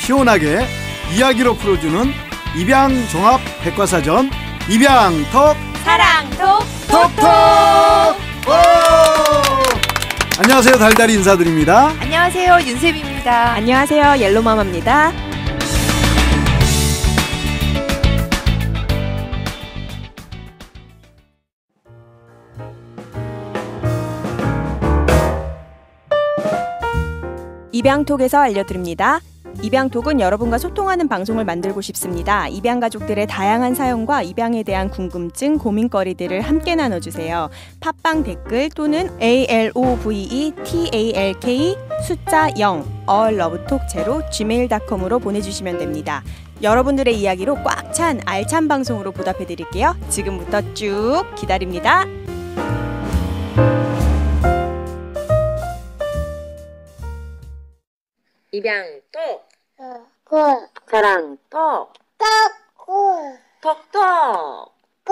시원하게 이야기로 풀어주는 입양종합 백과사전 입양톡 사랑톡 톡톡. 안녕하세요, 달달이 인사드립니다. 안녕하세요, 윤쌤입니다. 안녕하세요, 옐로마마입니다. 입양톡에서 알려드립니다. 입양톡은 여러분과 소통하는 방송을 만들고 싶습니다. 입양 가족들의 다양한 사연과 입양에 대한 궁금증, 고민거리들을 함께 나눠주세요. 팟빵 댓글 또는 ALOVETALK 숫자 0 alllovetalk gmail.com으로 보내주시면 됩니다. 여러분들의 이야기로 꽉 찬 알찬 방송으로 보답해드릴게요. 지금부터 쭉 기다립니다. 입양톡 사랑톡 톡톡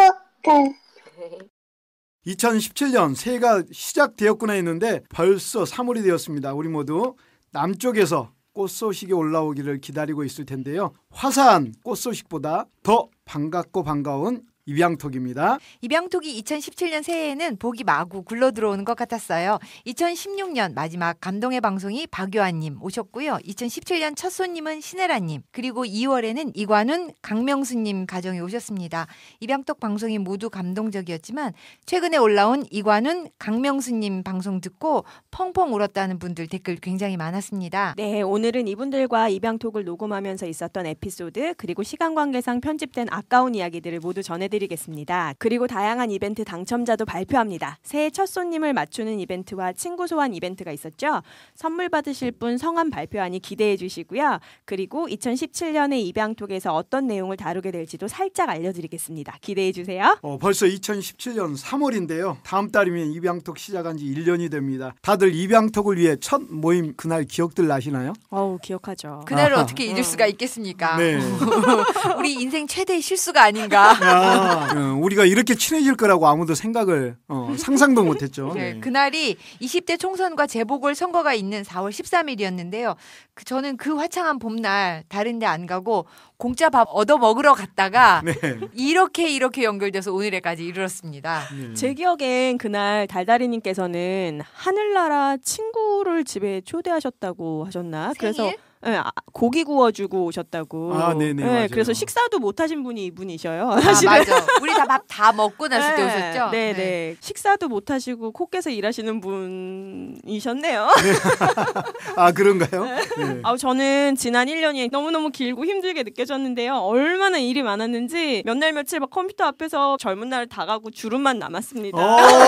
2017년 새해가 시작되었구나 했는데 벌써 3월이 되었습니다. 우리 모두 남쪽에서 꽃 소식이 올라오기를 기다리고 있을 텐데요. 화사한 꽃 소식보다 더 반갑고 반가운 입양톡입니다. 입양톡이 2017년 새해에는 복이 마구 굴러들어오는 것 같았어요. 2016년 마지막 감동의 방송이 박요한님 오셨고요. 2017년 첫 손님은 신혜라님, 그리고 2월에는 이관훈, 강명수님 가정이 오셨습니다. 입양톡 방송이 모두 감동적이었지만 최근에 올라온 이관훈, 강명수님 방송 듣고 펑펑 울었다는 분들 댓글 굉장히 많았습니다. 네, 오늘은 이분들과 입양톡을 녹음하면서 있었던 에피소드, 그리고 시간 관계상 편집된 아까운 이야기들을 모두 전해드리겠습니다. 그리고 다양한 이벤트 당첨자도 발표합니다. 새해 첫 손님을 맞추는 이벤트와 친구 소환 이벤트가 있었죠. 선물 받으실 분 성함 발표하니 기대해 주시고요. 그리고 2017년의 입양톡에서 어떤 내용을 다루게 될지도 살짝 알려드리겠습니다. 기대해 주세요. 벌써 2017년 3월인데요. 다음 달이면 입양톡 시작한 지 1년이 됩니다. 다들 입양톡을 위해 첫 모임 그날 기억들 나시나요? 기억하죠. 그날을 어떻게 잊을 수가 있겠습니까? 네. 우리 인생 최대의 실수가 아닌가. 우리가 이렇게 친해질 거라고 아무도 생각을 상상도 못했죠. 네, 그날이 20대 총선과 재보궐선거가 있는 4월 13일이었는데요. 저는 그 화창한 봄날 다른 데 안 가고 공짜 밥 얻어 먹으러 갔다가 네. 이렇게 연결돼서 오늘에까지 이르렀습니다. 제 기억엔 그날 달달이님께서는 하늘나라 친구를 집에 초대하셨다고 하셨나? 생일? 그래서 네, 고기 구워주고 오셨다고. 네네. 맞아요. 그래서 식사도 못하신 분이 이분이셔요. 맞아. 우리 다 밥 다 먹고 났을 때 오셨죠? 네. 식사도 못하시고 콧께서 일하시는 분이셨네요. 그런가요? 네. 저는 지난 1년이 너무너무 길고 힘들게 느껴졌는데요. 얼마나 일이 많았는지 몇 날 며칠 막 컴퓨터 앞에서 젊은 날 다 가고 주름만 남았습니다.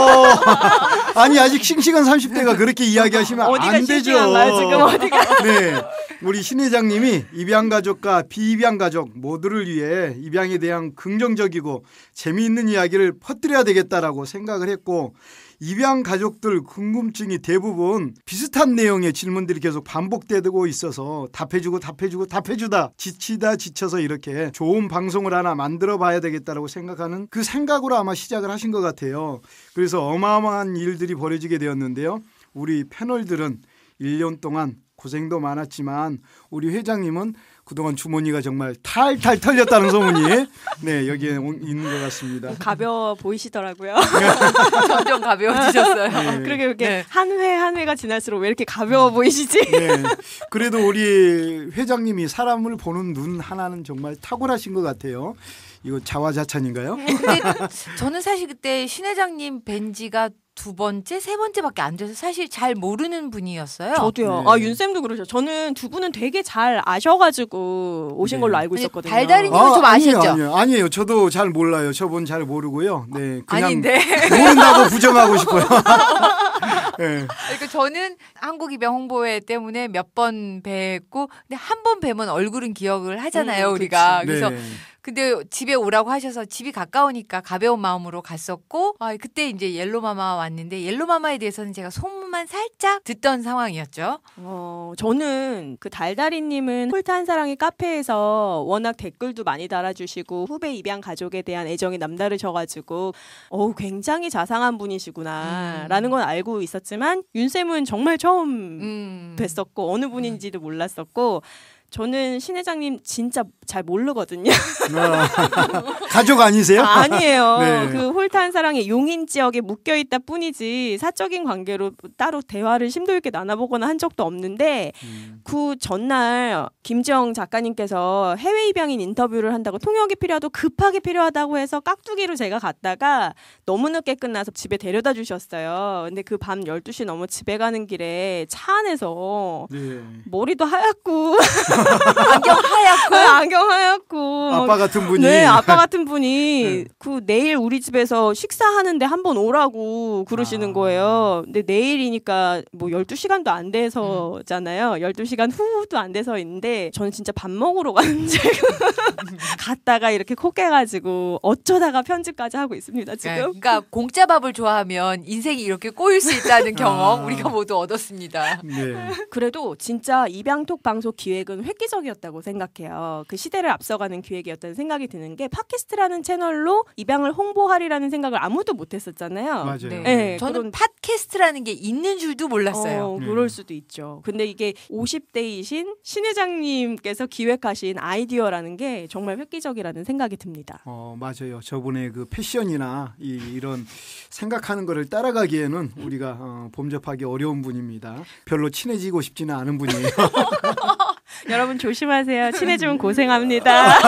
아니 아직 싱싱한 30대가 그렇게 이야기하시면 안 되죠. 싱싱한가요, 지금 어디가? 네. 우리 신 회장님이 입양가족과 비입양가족 모두를 위해 입양에 대한 긍정적이고 재미있는 이야기를 퍼뜨려야 되겠다라고 생각을 했고, 입양가족들 궁금증이 대부분 비슷한 내용의 질문들이 계속 반복되고 있어서 답해주다 지쳐서 이렇게 좋은 방송을 하나 만들어 봐야 되겠다라고 생각하는 그 생각으로 아마 시작을 하신 것 같아요. 그래서 어마어마한 일들이 벌어지게 되었는데요. 우리 패널들은 1년 동안 고생도 많았지만 우리 회장님은 그동안 주머니가 정말 탈탈 털렸다는 소문이 여기에 있는 것 같습니다. 가벼워 보이시더라고요. 점점 가벼워지셨어요. 네. 그러게 이렇게 한 회가 지날수록 왜 이렇게 가벼워 보이시지? 네. 그래도 우리 회장님이 사람을 보는 눈 하나는 정말 탁월하신 것 같아요. 이거 자화자찬인가요? 근데 저는 사실 그때 신 회장님 뵌 지가 두 번째, 세 번째밖에 안 돼서 사실 잘 모르는 분이었어요. 저도요. 네. 윤쌤도 그러죠. 저는 두 분은 되게 잘 아셔가지고 오신 걸로 알고 있었거든요. 달달이님은 좀 아셨죠? 아니에요. 저도 잘 몰라요. 저분 잘 모르고요. 네, 그냥 아닌데. 모른다고 부정하고 싶어요. 네. 그러니까 저는 한국입양 홍보회 때문에 몇 번 뵀고, 근데 한 번 뵈면 얼굴은 기억을 하잖아요, 우리가. 그치. 그래서 네. 근데 집에 오라고 하셔서 집이 가까우니까 가벼운 마음으로 갔었고, 그때 이제 옐로마마 왔는데 옐로마마에 대해서는 제가 소문만 살짝 듣던 상황이었죠. 저는 그 달달이님은 홀타한 사랑의 카페에서 워낙 댓글도 많이 달아주시고 후배 입양 가족에 대한 애정이 남다르셔가지고 굉장히 자상한 분이시구나라는 건 알고 있었지만 윤쌤은 정말 처음 뵀었고 어느 분인지도 몰랐었고, 저는 신 회장님 진짜 잘 모르거든요. 가족 아니세요? 아니에요. 네. 그 홀탄 사랑의 용인 지역에 묶여있다 뿐이지 사적인 관계로 따로 대화를 심도 있게 나눠보거나 한 적도 없는데 그 전날 김지영 작가님께서 해외 입양인 인터뷰를 한다고 통역이 필요하다고 급하게 필요하다고 해서 깍두기로 제가 갔다가 너무 늦게 끝나서 집에 데려다 주셨어요. 근데 그 밤 12시 넘어 집에 가는 길에 차 안에서 네. 머리도 하얗고 안경 하얗고 아빠 같은 분이. 네, 아빠 같은 분이 네. 그 내일 우리 집에서 식사하는데 한번 오라고 그러시는 거예요. 근데 내일이니까 뭐 12시간도 안 돼서잖아요. 12시간 후도 안 돼서인데 저는 진짜 밥 먹으러 갔는지 갔다가 이렇게 코 깨가지고 어쩌다가 편집까지 하고 있습니다, 지금. 그러니까 공짜 밥을 좋아하면 인생이 이렇게 꼬일 수 있다는 경험 우리가 모두 얻었습니다. 네. 그래도 진짜 입양톡 방송 기획은 획기적이었다고 생각해요. 그 시대를 앞서가는 기획이었다는 생각이 드는 게 팟캐스트라는 채널로 입양을 홍보하리라는 생각을 아무도 못했었잖아요. 맞아요. 네. 네, 저는 팟캐스트라는 게 있는 줄도 몰랐어요. 그럴 수도 있죠. 근데 이게 50대이신 신 회장님께서 기획하신 아이디어라는 게 정말 획기적이라는 생각이 듭니다. 맞아요. 저분의 그 패션이나 이런 생각하는 거를 따라가기에는 우리가 범접하기 어려운 분입니다. 별로 친해지고 싶지는 않은 분이에요. 여러분 조심하세요. 친해지면 고생합니다.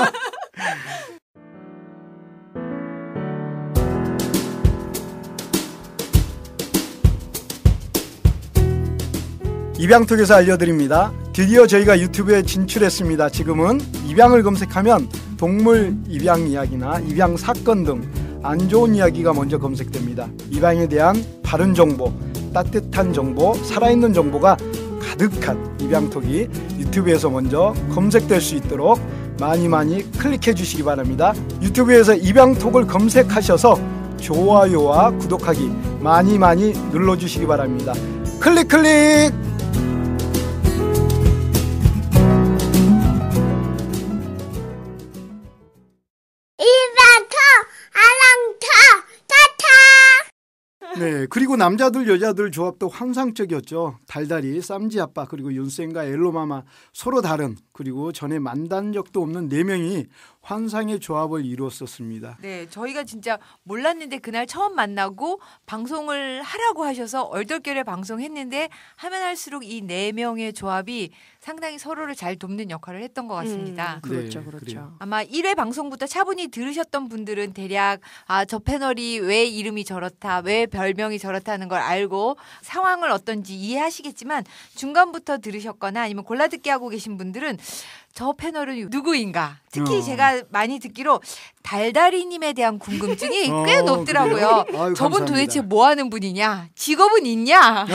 입양톡에서 알려드립니다. 드디어 저희가 유튜브에 진출했습니다. 지금은 입양을 검색하면 동물 입양 이야기나 입양 사건 등 안 좋은 이야기가 먼저 검색됩니다. 입양에 대한 바른 정보, 따뜻한 정보, 살아있는 정보가 가득한 입양톡이 유튜브에서 먼저 검색될 수 있도록 많이 클릭해 주시기 바랍니다. 유튜브에서 입양톡을 검색하셔서 좋아요와 구독하기 많이 눌러주시기 바랍니다. 클릭! 네, 그리고 남자들 여자들 조합도 환상적이었죠. 달달이, 쌈지 아빠, 그리고 윤쌤과 엘로마마 서로 다른, 그리고 전에 만난 적도 없는 4명이 환상의 조합을 이루었었습니다. 네, 저희가 진짜 몰랐는데 그날 처음 만나고 방송을 하라고 하셔서 얼떨결에 방송했는데 하면 할수록 이 4명의 조합이 상당히 서로를 잘 돕는 역할을 했던 것 같습니다. 그렇죠. 네, 그래요. 아마 1회 방송부터 차분히 들으셨던 분들은 대략 저 패널이 왜 이름이 저렇다, 왜 별명이 저렇다는 걸 알고 상황을 어떤지 이해하시겠지만 중간부터 들으셨거나 아니면 골라듣기 하고 계신 분들은 저 패널은 누구인가? 특히 제가 많이 듣기로 달달이님에 대한 궁금증이 꽤 높더라고요. 아유, 저분 감사합니다. 도대체 뭐 하는 분이냐? 직업은 있냐?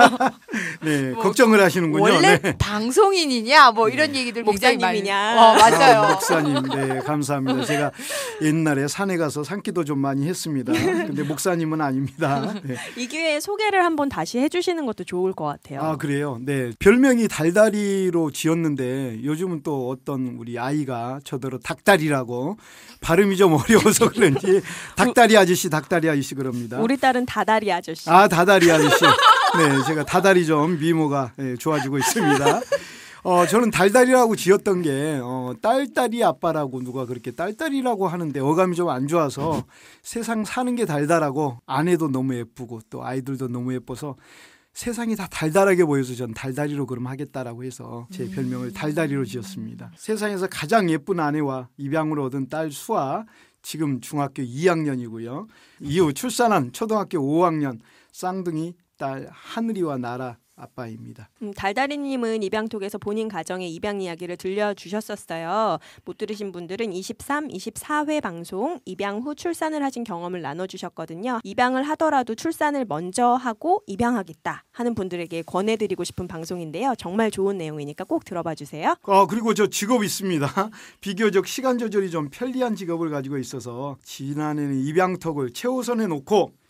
네, 뭐, 걱정을 하시는군요. 원래 네. 방송인이냐? 뭐 이런 얘기들 굉장히 많이. 목사님이냐? 맞아요. 목사님, 네, 감사합니다. 제가 옛날에 산에 가서 산기도 좀 많이 했습니다. 근데 목사님은 아닙니다. 네. 이 기회에 소개를 한번 다시 해주시는 것도 좋을 것 같아요. 아, 그래요? 네. 별명이 달달이로 지었는데 요즘은 또 어떤 우리 아이가 저더러 닭다리라고 발음이 좀 어려워서 그런지 닭다리 아저씨 그럽니다. 우리 딸은 다다리 아저씨. 아, 다다리 아저씨. 네, 제가 다다리 좀 미모가 좋아지고 있습니다. 저는 달달이라고 지었던 게 딸딸이 아빠라고 누가 그렇게 딸딸이라고 하는데 어감이 좀 안 좋아서 세상 사는 게 달달하고 아내도 너무 예쁘고 또 아이들도 너무 예뻐서 세상이 다 달달하게 보여서 전 달달이로 그럼 하겠다라고 해서 제 별명을 달달이로 지었습니다. 세상에서 가장 예쁜 아내와 입양으로 얻은 딸 수아, 지금 중학교 2학년이고요. 이후 출산한 초등학교 5학년 쌍둥이 딸 하늘이와 나라 아빠입니다. 달달이님은 입양톡에서 본인 가정의 입양 이야기를 들려주셨었어요. 못 들으신 분들은 23, 24회 방송 입양 후 출산을 하신 경험을 나눠주셨거든요. 입양을 하더라도 출산을 먼저 하고 입양하겠다 하는 분들에게 권해드리고 싶은 방송인데요. 정말 좋은 내용이니까 꼭 들어봐 주세요. 그리고 저 직업 있습니다. 비교적 시간 조절이 좀 편리한 직업을 가지고 있어서 지난해는 입양톡을 최우선에 놓고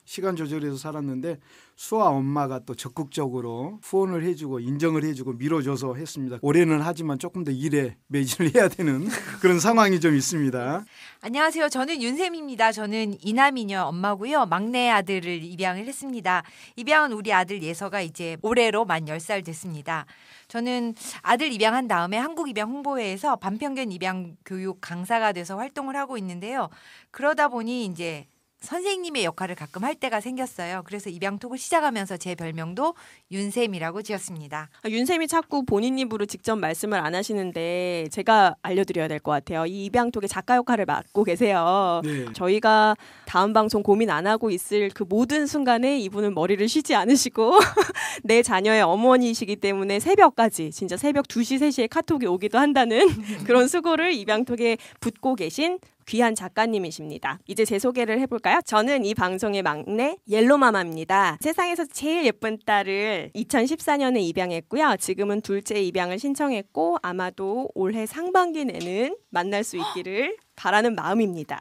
시간 조절해서 살았는데 수아 엄마가 또 적극적으로 후원을 해주고 인정을 해주고 밀어줘서 했습니다. 올해는 하지만 조금 더 일에 매진을 해야 되는 그런 상황이 좀 있습니다. 안녕하세요. 저는 윤쌤입니다. 저는 이남이녀 엄마고요. 막내 아들을 입양을 했습니다. 입양은 우리 아들 예서가 이제 올해로 만 10살 됐습니다. 저는 아들 입양한 다음에 한국입양홍보회에서 반평균 입양 교육 강사가 돼서 활동을 하고 있는데요. 그러다 보니 이제 선생님의 역할을 가끔 할 때가 생겼어요. 그래서 입양톡을 시작하면서 제 별명도 윤쌤이라고 지었습니다. 윤쌤이 자꾸 본인 입으로 직접 말씀을 안 하시는데 제가 알려드려야 될 것 같아요. 이 입양톡의 작가 역할을 맡고 계세요. 네. 저희가 다음 방송 고민 안 하고 있을 그 모든 순간에 이분은 머리를 쉬지 않으시고 내 자녀의 어머니이시기 때문에 새벽까지 진짜 새벽 2시, 3시에 카톡이 오기도 한다는 그런 수고를 입양톡에 붓고 계신 귀한 작가님이십니다. 이제 제 소개를 해볼까요? 저는 이 방송의 막내 옐로마마입니다. 세상에서 제일 예쁜 딸을 2014년에 입양했고요. 지금은 둘째 입양을 신청했고 아마도 올해 상반기 내는 만날 수 있기를 바라는 마음입니다.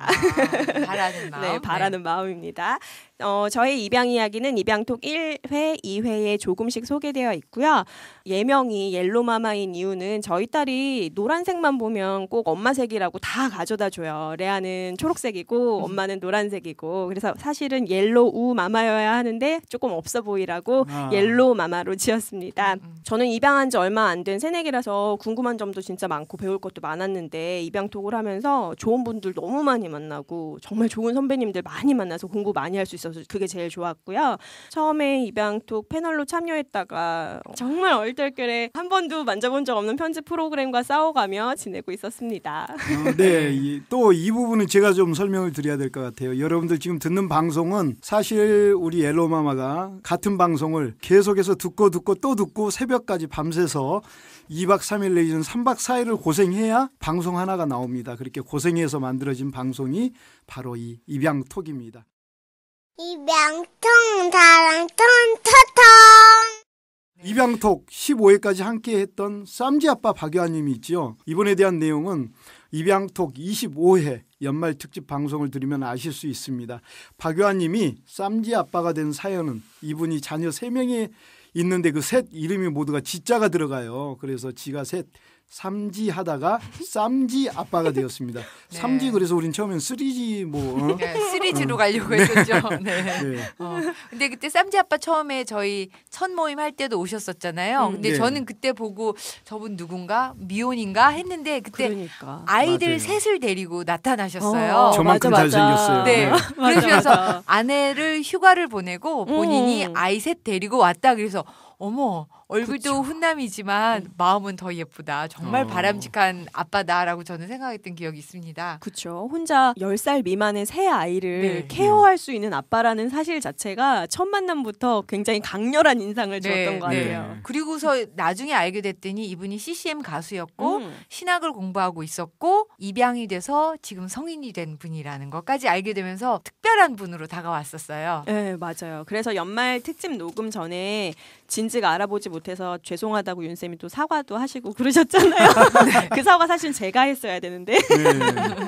바라는 마음. 네, 바라는 마음입니다. 저의 입양 이야기는 입양톡 1회, 2회에 조금씩 소개되어 있고요. 예명이 옐로마마인 이유는 저희 딸이 노란색만 보면 꼭 엄마색이라고 다 가져다 줘요. 레아는 초록색이고 엄마는 노란색이고 그래서 사실은 옐로우 마마여야 하는데 조금 없어 보이라고 옐로 마마로 지었습니다. 저는 입양한 지 얼마 안 된 새내기라서 궁금한 점도 진짜 많고 배울 것도 많았는데 입양톡을 하면서 좋은 분들 너무 많이 만나고 정말 좋은 선배님들 많이 만나서 공부 많이 할 수 있어서 그게 제일 좋았고요. 처음에 입양톡 패널로 참여했다가 정말 얼떨결에 한 번도 만져본 적 없는 편집 프로그램과 싸워가며 지내고 있었습니다. 네, 또 이 부분은 제가 좀 설명을 드려야 될 것 같아요. 여러분들 지금 듣는 방송은 사실 우리 옐로마마가 같은 방송을 계속해서 듣고 또 듣고 새벽까지 밤새서 2박 3일 내지는 3박 4일을 고생해야 방송 하나가 나옵니다. 그렇게 고생해서 만들어진 방송이 바로 이 입양톡입니다. 입양통 사랑통 토통. 입양톡 15회까지 함께 했던 쌈지 아빠 박유아님이 있죠. 이번에 대한 내용은 입양톡 25회 연말 특집 방송을 들으면 아실 수 있습니다. 박유아님이 쌈지 아빠가 된 사연은 이분이 자녀 3명이 있는데 그 셋 이름이 모두가 지자가 들어가요. 그래서 지가 셋 삼지 하다가 쌈지 아빠가 되었습니다. 네. 삼지 그래서 우린 처음엔 3G 뭐 네, 3G로 가려고 했었죠. 네. 네. 근데 그때 쌈지 아빠 처음에 저희 첫 모임 할 때도 오셨었잖아요. 근데 네. 저는 그때 보고 저분 누군가 미혼인가 했는데 그때 그러니까. 아이들 맞아요. 셋을 데리고 나타나셨어요. 저만큼 맞아. 잘생겼어요. 네. 네. 그러면서 아내를 휴가를 보내고 본인이 아이 셋 데리고 왔다. 그래서 어머 얼굴도 훈남이지만 마음은 더 예쁘다. 정말 바람직한 아빠다라고 저는 생각했던 기억이 있습니다. 그렇죠. 혼자 10살 미만의 새 아이를 네. 케어할 수 있는 아빠라는 사실 자체가 첫 만남부터 굉장히 강렬한 인상을 주었던 것 네. 같아요. 그리고서 나중에 알게 됐더니 이분이 CCM 가수였고 신학을 공부하고 있었고 입양이 돼서 지금 성인이 된 분이라는 것까지 알게 되면서 특별한 분으로 다가왔었어요. 네, 맞아요. 그래서 연말 특집 녹음 전에 진즉 알아보지 못해서 죄송하다고 윤쌤이 또 사과도 하시고 그러셨잖아요. 네. 그 사과 사실 제가 했어야 되는데. 네.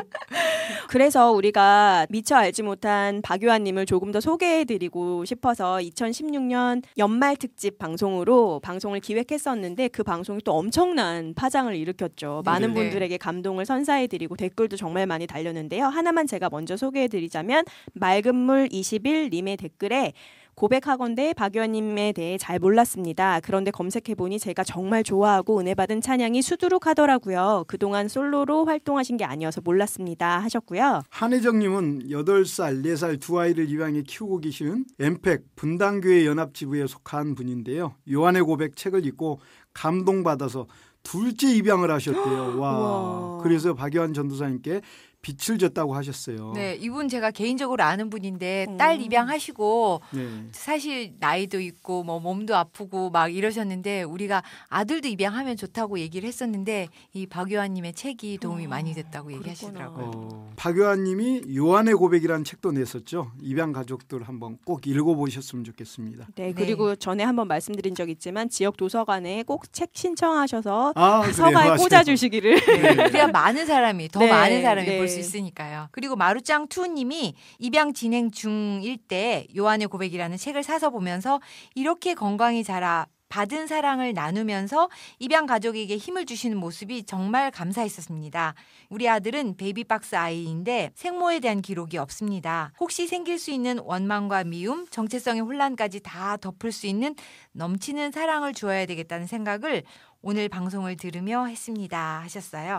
그래서 우리가 미처 알지 못한 박유아님을 조금 더 소개해드리고 싶어서 2016년 연말 특집 방송으로 방송을 기획했었는데 그 방송이 또 엄청난 파장을 일으켰죠. 많은 분들에게 감동을 선사해드리고 댓글도 정말 많이 달렸는데요. 하나만 제가 먼저 소개해드리자면 맑은물 21님의 댓글에 고백하건대 박유아님에 대해 잘 몰랐습니다. 그런데 검색해보니 제가 정말 좋아하고 은혜받은 찬양이 수두룩하더라고요. 그동안 솔로로 활동하신 게 아니어서 몰랐습니다 하셨고요. 한혜정님은 8살, 4살 두 아이를 입양해 키우고 계시는 엠팩 분당교회 연합지부에 속한 분인데요. 요한의 고백 책을 읽고 감동받아서 둘째 입양을 하셨대요. 와. 그래서 박유한 전도사님께 빛을 줬다고 하셨어요. 네, 이분 제가 개인적으로 아는 분인데 딸 입양하시고 네. 사실 나이도 있고 뭐 몸도 아프고 막 이러셨는데 우리가 아들도 입양하면 좋다고 얘기를 했었는데 이 박유아님의 책이 도움이 많이 됐다고 얘기하시더라고요. 박유아님이 요한의 고백이라는 책도 냈었죠. 입양 가족들 한번 꼭 읽어보셨으면 좋겠습니다. 네, 그리고 전에 한번 말씀드린 적 있지만 지역 도서관에 꼭 책 신청하셔서 그래요? 서가에 꽂아주시기를. 네. 그래야 많은 사람이 더 많은 사람이 볼 수 있으니까요. 그리고 마루짱 투님이 입양 진행 중일 때 요한의 고백이라는 책을 사서 보면서 이렇게 건강히 자라 받은 사랑을 나누면서 입양 가족에게 힘을 주시는 모습이 정말 감사했었습니다. 우리 아들은 베이비박스 아이인데 생모에 대한 기록이 없습니다. 혹시 생길 수 있는 원망과 미움, 정체성의 혼란까지 다 덮을 수 있는 넘치는 사랑을 주어야 되겠다는 생각을 오늘 방송을 들으며 했습니다 하셨어요.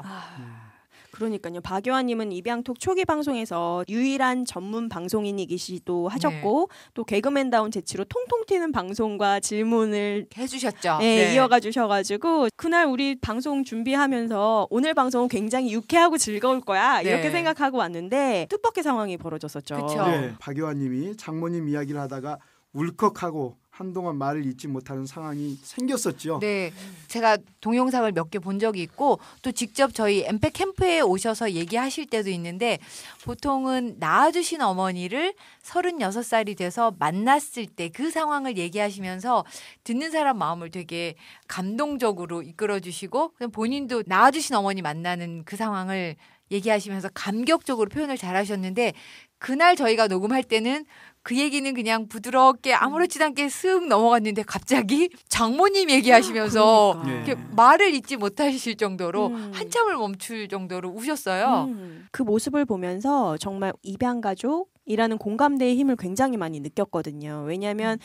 그러니까요. 박요한님은 입양톡 초기 방송에서 유일한 전문 방송인이기도 하셨고 또 개그맨다운 재치로 통통 튀는 방송과 질문을 해주셨죠. 이어가 주셔가지고 그날 우리 방송 준비하면서 오늘 방송은 굉장히 유쾌하고 즐거울 거야 이렇게 생각하고 왔는데 뜻밖의 상황이 벌어졌었죠. 그쵸. 네, 박요한님이 장모님 이야기를 하다가 울컥하고 한동안 말을 잇지 못하는 상황이 생겼었죠. 네, 제가 동영상을 몇 개 본 적이 있고 또 직접 저희 엠팩 캠프에 오셔서 얘기하실 때도 있는데 보통은 낳아주신 어머니를 36살이 돼서 만났을 때 그 상황을 얘기하시면서 듣는 사람 마음을 되게 감동적으로 이끌어주시고 본인도 낳아주신 어머니 만나는 그 상황을 얘기하시면서 감격적으로 표현을 잘하셨는데 그날 저희가 녹음할 때는 그 얘기는 그냥 부드럽게 아무렇지도 않게 슥 넘어갔는데 갑자기 장모님 얘기하시면서 이렇게 말을 잇지 못하실 정도로 한참을 멈출 정도로 우셨어요. 그 모습을 보면서 정말 입양가족이라는 공감대의 힘을 굉장히 많이 느꼈거든요. 왜냐하면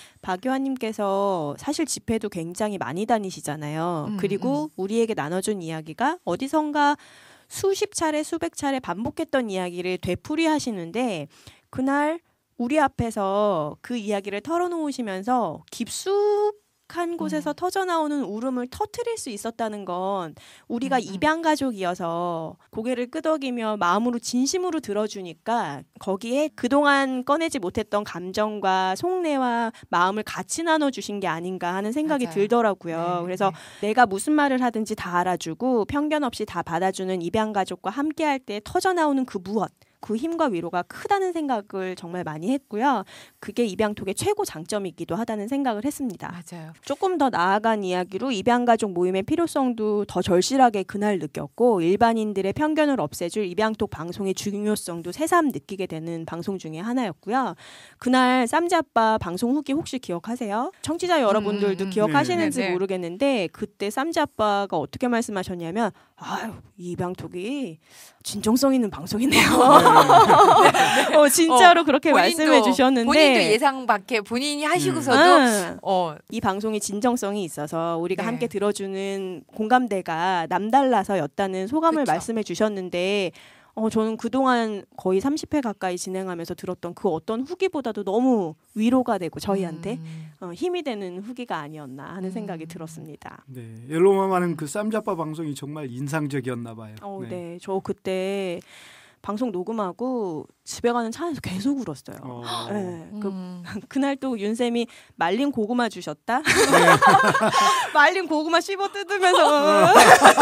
박요한님께서 사실 집회도 굉장히 많이 다니시잖아요. 그리고 우리에게 나눠준 이야기가 어디선가 수십 차례 수백 차례 반복했던 이야기를 되풀이하시는데 그날 우리 앞에서 그 이야기를 털어놓으시면서 깊숙한 곳에서 터져나오는 울음을 터뜨릴 수 있었다는 건 우리가 입양가족이어서 고개를 끄덕이며 마음으로 진심으로 들어주니까 거기에 그동안 꺼내지 못했던 감정과 속내와 마음을 같이 나눠주신 게 아닌가 하는 생각이 들더라고요. 그래서 내가 무슨 말을 하든지 다 알아주고 편견 없이 다 받아주는 입양가족과 함께할 때 터져나오는 그 무엇 그 힘과 위로가 크다는 생각을 정말 많이 했고요. 그게 입양톡의 최고 장점이기도 하다는 생각을 했습니다. 맞아요. 조금 더 나아간 이야기로 입양가족 모임의 필요성도 더 절실하게 그날 느꼈고 일반인들의 편견을 없애줄 입양톡 방송의 중요성도 새삼 느끼게 되는 방송 중에 하나였고요. 그날 쌈지아빠 방송 후기 혹시 기억하세요? 청취자 여러분들도 기억하시는지 모르겠는데 그때 쌈지아빠가 어떻게 말씀하셨냐면 아유 이 입양톡이 진정성 있는 방송이네요. 진짜로 그렇게 말씀해 주셨는데 본인도 예상 밖에 본인이 하시고서도 이 방송이 진정성이 있어서 우리가 함께 들어주는 공감대가 남달라서였다는 소감을 말씀해 주셨는데 저는 그동안 거의 30회 가까이 진행하면서 들었던 그 어떤 후기보다도 너무 위로가 되고 저희한테 힘이 되는 후기가 아니었나 하는 생각이 들었습니다. 네, 옐로우맘하는 그 쌈자빠 방송이 정말 인상적이었나 봐요. 네, 저 그때 방송 녹음하고 집에 가는 차 안에서 계속 울었어요. 그날 또 윤쌤이 말린 고구마 주셨다. 말린 고구마 씹어 뜯으면서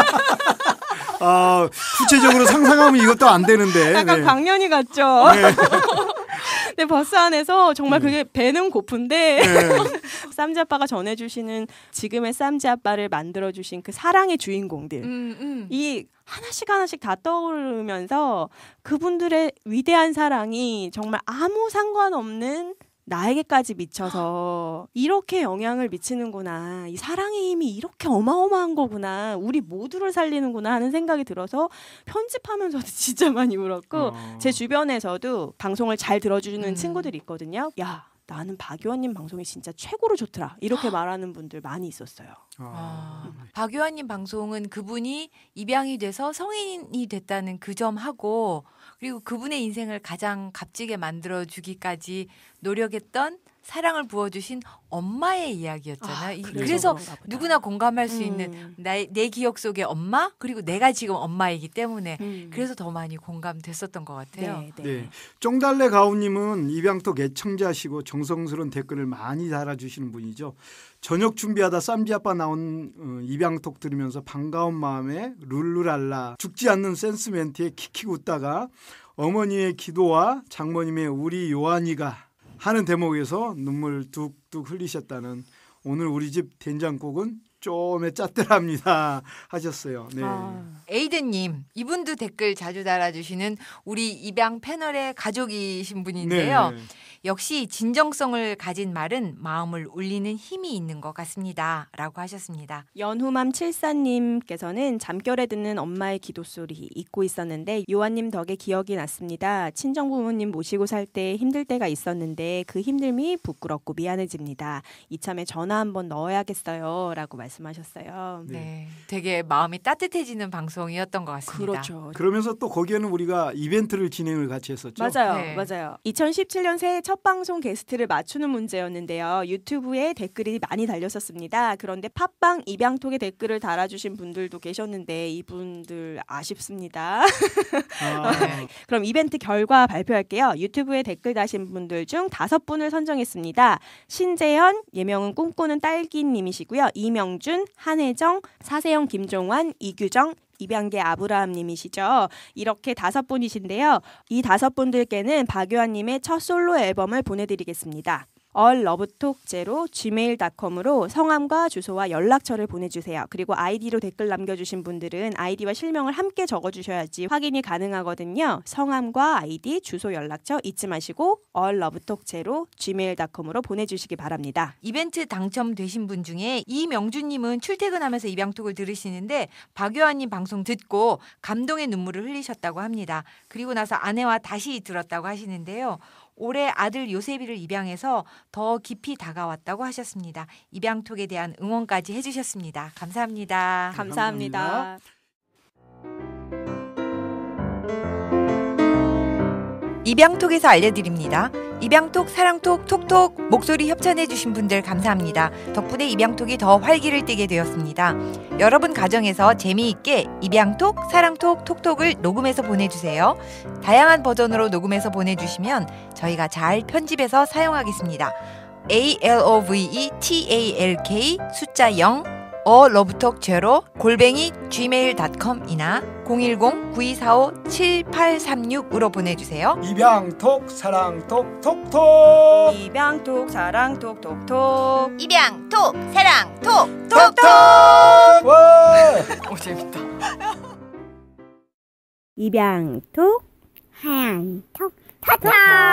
구체적으로 상상하면 이것도 안 되는데. 약간 광년이 같죠. 네, 버스 안에서 정말 그게 배는 고픈데 쌈지아빠가 전해주시는 지금의 쌈지아빠를 만들어주신 그 사랑의 주인공들 이 하나씩 다 떠오르면서 그분들의 위대한 사랑이 정말 아무 상관없는 나에게까지 미쳐서 이렇게 영향을 미치는구나. 이 사랑의 힘이 이렇게 어마어마한 거구나. 우리 모두를 살리는구나 하는 생각이 들어서 편집하면서도 진짜 많이 울었고 제 주변에서도 방송을 잘 들어주는 친구들이 있거든요. 야, 나는 박요한님 방송이 진짜 최고로 좋더라. 이렇게 말하는 분들 많이 있었어요. 박요한님 방송은 그분이 입양이 돼서 성인이 됐다는 그 점하고 그리고 그분의 인생을 가장 값지게 만들어주기까지 노력했던 사랑을 부어주신 엄마의 이야기였잖아요. 그래서 누구나 공감할 수 있는 내 기억 속의 엄마 그리고 내가 지금 엄마이기 때문에 그래서 더 많이 공감됐었던 것 같아요. 네. 쫑달래 가오님은 입양톡 애청자시고 정성스러운 댓글을 많이 달아주시는 분이죠. 저녁 준비하다 쌈지아빠 나온 입양톡 들으면서 반가운 마음에 룰루랄라 죽지 않는 센스 멘트에 킥킥 웃다가 어머니의 기도와 장모님의 우리 요한이가 하는 대목에서 눈물 뚝뚝 흘리셨다는 오늘 우리 집 된장국은 좀에 짰더랍니다 하셨어요. 네. 에이든님, 이분도 댓글 자주 달아주시는 우리 입양 패널의 가족이신 분인데요. 네. 역시 진정성을 가진 말은 마음을 울리는 힘이 있는 것 같습니다. 라고 하셨습니다. 연후맘 74님께서는 잠결에 듣는 엄마의 기도소리 잊고 있었는데 요한님 덕에 기억이 났습니다. 친정부모님 모시고 살 때 힘들 때가 있었는데 그 힘듦이 부끄럽고 미안해집니다. 이참에 전화 한번 넣어야겠어요. 라고 말씀하셨어요. 네. 되게 마음이 따뜻해지는 방송이었던 것 같습니다. 그렇죠. 그러면서 또 거기에는 우리가 이벤트를 진행을 같이 했었죠. 맞아요. 네. 맞아요. 2017년 새해 첫 방송 게스트를 맞추는 문제였는데요. 유튜브에 댓글이 많이 달렸었습니다. 그런데 팟빵 입양톡에 댓글을 달아주신 분들도 계셨는데 이분들 아쉽습니다. 네. 그럼 이벤트 결과 발표할게요. 유튜브에 댓글 다신 분들 중 5분을 선정했습니다. 신재현, 예명은 꿈꾸는 딸기님이시고요. 이명준, 한혜정, 사세영 김종환, 이규정, 입양계 아브라함님이시죠. 이렇게 5분이신데요. 이 5분들께는 박유한님의 첫 솔로 앨범을 보내드리겠습니다. alllovetalk0@gmail.com으로 성함과 주소와 연락처를 보내주세요. 그리고 아이디로 댓글 남겨주신 분들은 아이디와 실명을 함께 적어주셔야지 확인이 가능하거든요. 성함과 아이디, 주소, 연락처 잊지 마시고 alllovetalk0@gmail.com으로 보내주시기 바랍니다. 이벤트 당첨되신 분 중에 이명준님은 출퇴근하면서 입양톡을 들으시는데 박유아님 방송 듣고 감동의 눈물을 흘리셨다고 합니다. 그리고 나서 아내와 다시 들었다고 하시는데요. 올해 아들 요셉이를 입양해서 더 깊이 다가왔다고 하셨습니다. 입양톡에 대한 응원까지 해주셨습니다. 감사합니다. 감사합니다. 입양톡에서 알려드립니다. 입양톡, 사랑톡, 톡톡 목소리 협찬해주신 분들 감사합니다. 덕분에 입양톡이 더 활기를 띠게 되었습니다. 여러분 가정에서 재미있게 입양톡, 사랑톡, 톡톡을 녹음해서 보내주세요. 다양한 버전으로 녹음해서 보내주시면 저희가 잘 편집해서 사용하겠습니다. ALOVETALK 숫자 0 alllovetalk0@gmail.com이나 010-9245-7836으로 보내주세요. 입양톡, 사랑톡, 톡톡. 입양톡, 사랑톡, 톡톡. 입양톡, 사랑톡, 톡톡. 와! 오, 재밌다. 입양톡, 하얀톡, 타타.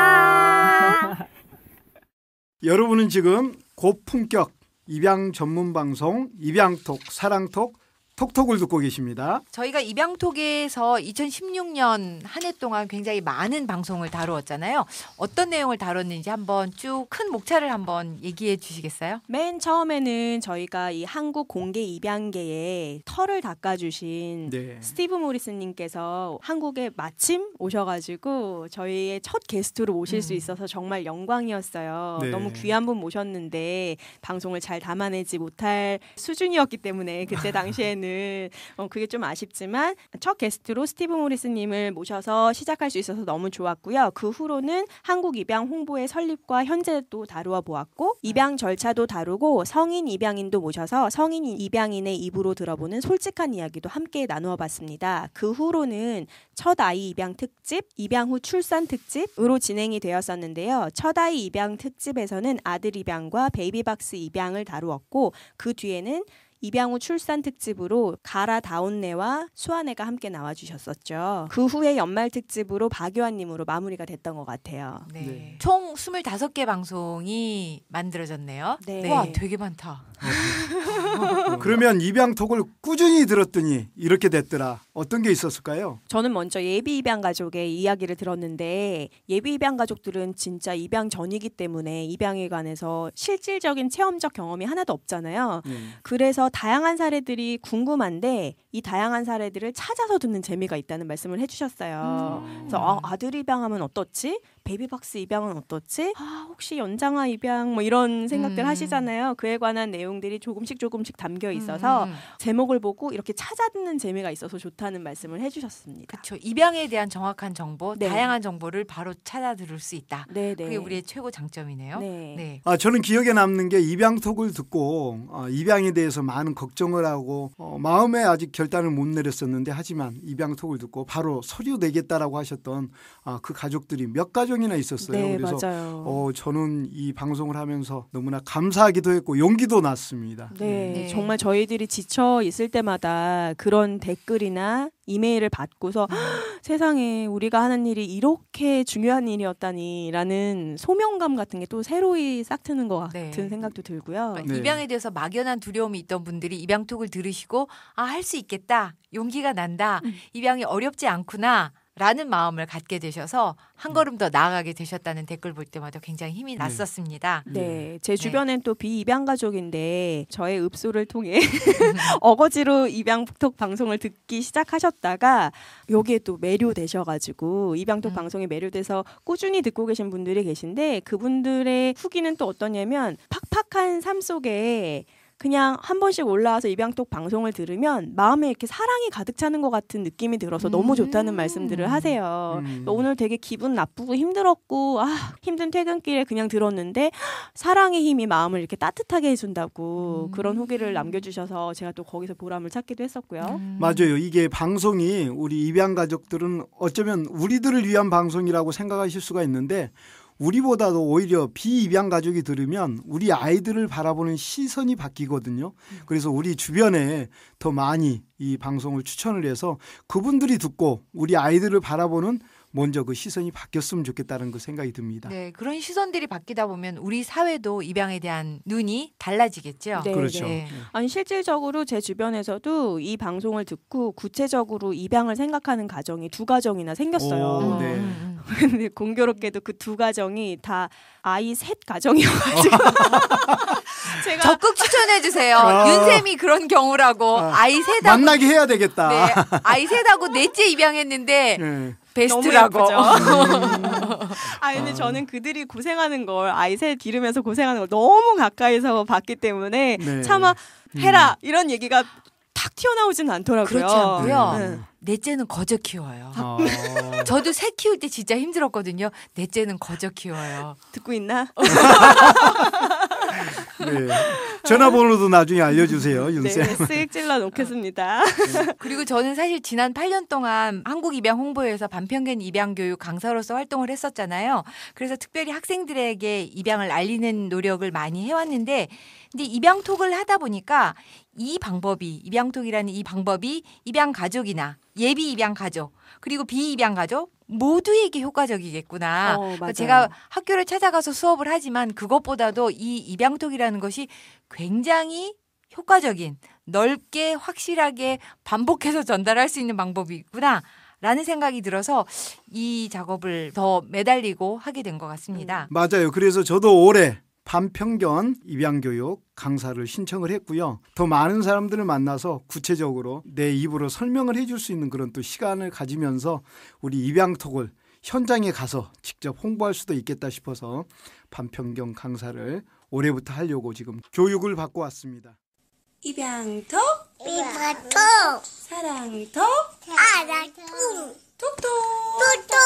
여러분은 지금 고품격 입양 전문 방송 입양톡, 사랑톡, 톡톡을 듣고 계십니다. 저희가 입양톡에서 2016년 한 해 동안 굉장히 많은 방송을 다루었잖아요. 어떤 내용을 다뤘는지 한번 쭉 큰 목차를 한번 얘기해 주시겠어요? 맨 처음에는 저희가 이 한국 공개 입양계에 털을 닦아주신 네. 스티브 모리스님께서 한국에 마침 오셔가지고 저희의 첫 게스트로 모실 수 있어서 정말 영광이었어요. 네. 너무 귀한 분 모셨는데 방송을 잘 담아내지 못할 수준이었기 때문에 그때 당시에는 그게 좀 아쉽지만 첫 게스트로 스티브 모리스님을 모셔서 시작할 수 있어서 너무 좋았고요. 그 후로는 한국 입양 홍보의 설립과 현재도 다루어 보았고 입양 절차도 다루고 성인 입양인도 모셔서 성인 입양인의 입으로 들어보는 솔직한 이야기도 함께 나누어 봤습니다. 그 후로는 첫 아이 입양 특집, 입양 후 출산 특집으로 진행이 되었었는데요. 첫 아이 입양 특집에서는 아들 입양과 베이비박스 입양을 다루었고 그 뒤에는 입양 후 출산 특집으로 가라 다운네와 수아네가 함께 나와주셨었죠. 그 후에 연말 특집으로 박유한님으로 마무리가 됐던 것 같아요. 네. 네. 총 25개 방송이 만들어졌네요. 네. 와, 되게 많다. 그러면 입양톡을 꾸준히 들었더니 이렇게 됐더라. 어떤 게 있었을까요? 저는 먼저 예비 입양 가족의 이야기를 들었는데 예비 입양 가족들은 진짜 입양 전이기 때문에 입양에 관해서 실질적인 체험적 경험이 하나도 없잖아요. 그래서 다양한 사례들이 궁금한데 이 다양한 사례들을 찾아서 듣는 재미가 있다는 말씀을 해주셨어요. 그래서 아들 입양하면 어떻지? 베이비박스 입양은 어떻지? 혹시 연장아 입양 뭐 이런 생각들 하시잖아요. 그에 관한 내용들이 조금씩 담겨 있어서 제목을 보고 이렇게 찾아 듣는 재미가 있어서 좋다는 말씀을 해주셨습니다. 그렇죠. 입양에 대한 정확한 정보, 네. 다양한 정보를 바로 찾아 들을 수 있다. 네네. 그게 우리의 최고 장점이네요. 네. 저는 기억에 남는 게 입양톡을 듣고 입양에 대해서 많은 걱정을 하고 마음에 아직 결단을 못 내렸었는데 하지만 입양톡을 듣고 바로 서류 내겠다라고 하셨던 그 가족들이 몇 가정이나 있었어요. 네, 그래서 맞아요. 저는 이 방송을 하면서 너무나 감사하기도 했고 용기도 났습니다. 네, 네. 정말 저희들이 지쳐 있을 때마다 그런 댓글이나 이메일을 받고서 세상에 우리가 하는 일이 이렇게 중요한 일이었다니라는 소명감 같은 게 또 새로이 싹 트는 것 같은 네. 생각도 들고요. 네. 입양에 대해서 막연한 두려움이 있던 분들이 입양톡을 들으시고 할 수 있겠다. 용기가 난다. 입양이 어렵지 않구나. 라는 마음을 갖게 되셔서 한 걸음 더 나아가게 되셨다는 댓글 볼 때마다 굉장히 힘이 났었습니다. 네, 제 주변엔 또 비입양 가족인데 저의 읍소를 통해 어거지로 입양톡 방송을 듣기 시작하셨다가 여기에 또 매료되셔가지고 입양톡 방송에 매료돼서 꾸준히 듣고 계신 분들이 계신데 그분들의 후기는 또 어떠냐면 팍팍한 삶 속에 그냥 한 번씩 올라와서 입양톡 방송을 들으면 마음에 이렇게 사랑이 가득 차는 것 같은 느낌이 들어서 너무 좋다는 말씀들을 하세요. 오늘 되게 기분 나쁘고 힘들었고 힘든 퇴근길에 그냥 들었는데 사랑의 힘이 마음을 이렇게 따뜻하게 해준다고 그런 후기를 남겨주셔서 제가 또 거기서 보람을 찾기도 했었고요. 맞아요. 이게 방송이 우리 입양 가족들은 어쩌면 우리들을 위한 방송이라고 생각하실 수가 있는데 우리보다도 오히려 비입양 가족이 들으면 우리 아이들을 바라보는 시선이 바뀌거든요. 그래서 우리 주변에 더 많이 이 방송을 추천을 해서 그분들이 듣고 우리 아이들을 바라보는 먼저 그 시선이 바뀌었으면 좋겠다는 그 생각이 듭니다. 네, 그런 시선들이 바뀌다 보면 우리 사회도 입양에 대한 눈이 달라지겠죠. 네, 그렇죠. 네. 아니 실질적으로 제 주변에서도 이 방송을 듣고 구체적으로 입양을 생각하는 가정이 2가정이나 생겼어요. 오, 네. 근데 공교롭게도 그 2가정이 다 아이 셋 가정이어가지고 제가 적극 추천해 주세요. 아. 윤쌤이 그런 경우라고 아이 셋하고 만나게 해야 되겠다. 네, 아이 셋하고 넷째 입양했는데 네. 베스트라고. 근데 저는 그들이 고생하는 걸 아이 셋 기르면서 고생하는 걸 너무 가까이서 봤기 때문에 네. 차마 해라 이런 얘기가 탁 튀어나오진 않더라고요. 그렇지 않고요. 네. 넷째는 거저 키워요. 아. 저도 셋 키울 때 진짜 힘들었거든요. 넷째는 거저 키워요. 듣고 있나? 네. 전화번호도 나중에 알려주세요, 네, 윤쌤. 쓱 찔러 놓겠습니다. 그리고 저는 사실 지난 8년 동안 한국 입양 홍보회에서 반평균 입양 교육 강사로서 활동을 했었잖아요. 그래서 특별히 학생들에게 입양을 알리는 노력을 많이 해왔는데 근데 입양톡을 하다 보니까 이 방법이 입양톡이라는 이 방법이 입양 가족이나 예비 입양 가족 그리고 비입양 가족 모두에게 효과적이겠구나. 맞아요. 제가 학교를 찾아가서 수업을 하지만 그것보다도 이 입양톡이라는 것이 굉장히 효과적인 넓게 확실하게 반복해서 전달할 수 있는 방법이구나. 라는 생각이 들어서 이 작업을 더 매달리고 하게 된 것 같습니다. 맞아요. 그래서 저도 올해 반평견 입양교육 강사를 신청을 했고요. 더 많은 사람들을 만나서 구체적으로 내 입으로 설명을 해줄 수 있는 그런 또 시간을 가지면서 우리 입양톡을 현장에 가서 직접 홍보할 수도 있겠다 싶어서 반평견 강사를 올해부터 하려고 지금 교육을 받고 왔습니다. 입양톡, 비바토 사랑톡, 아라투 톡톡. 토토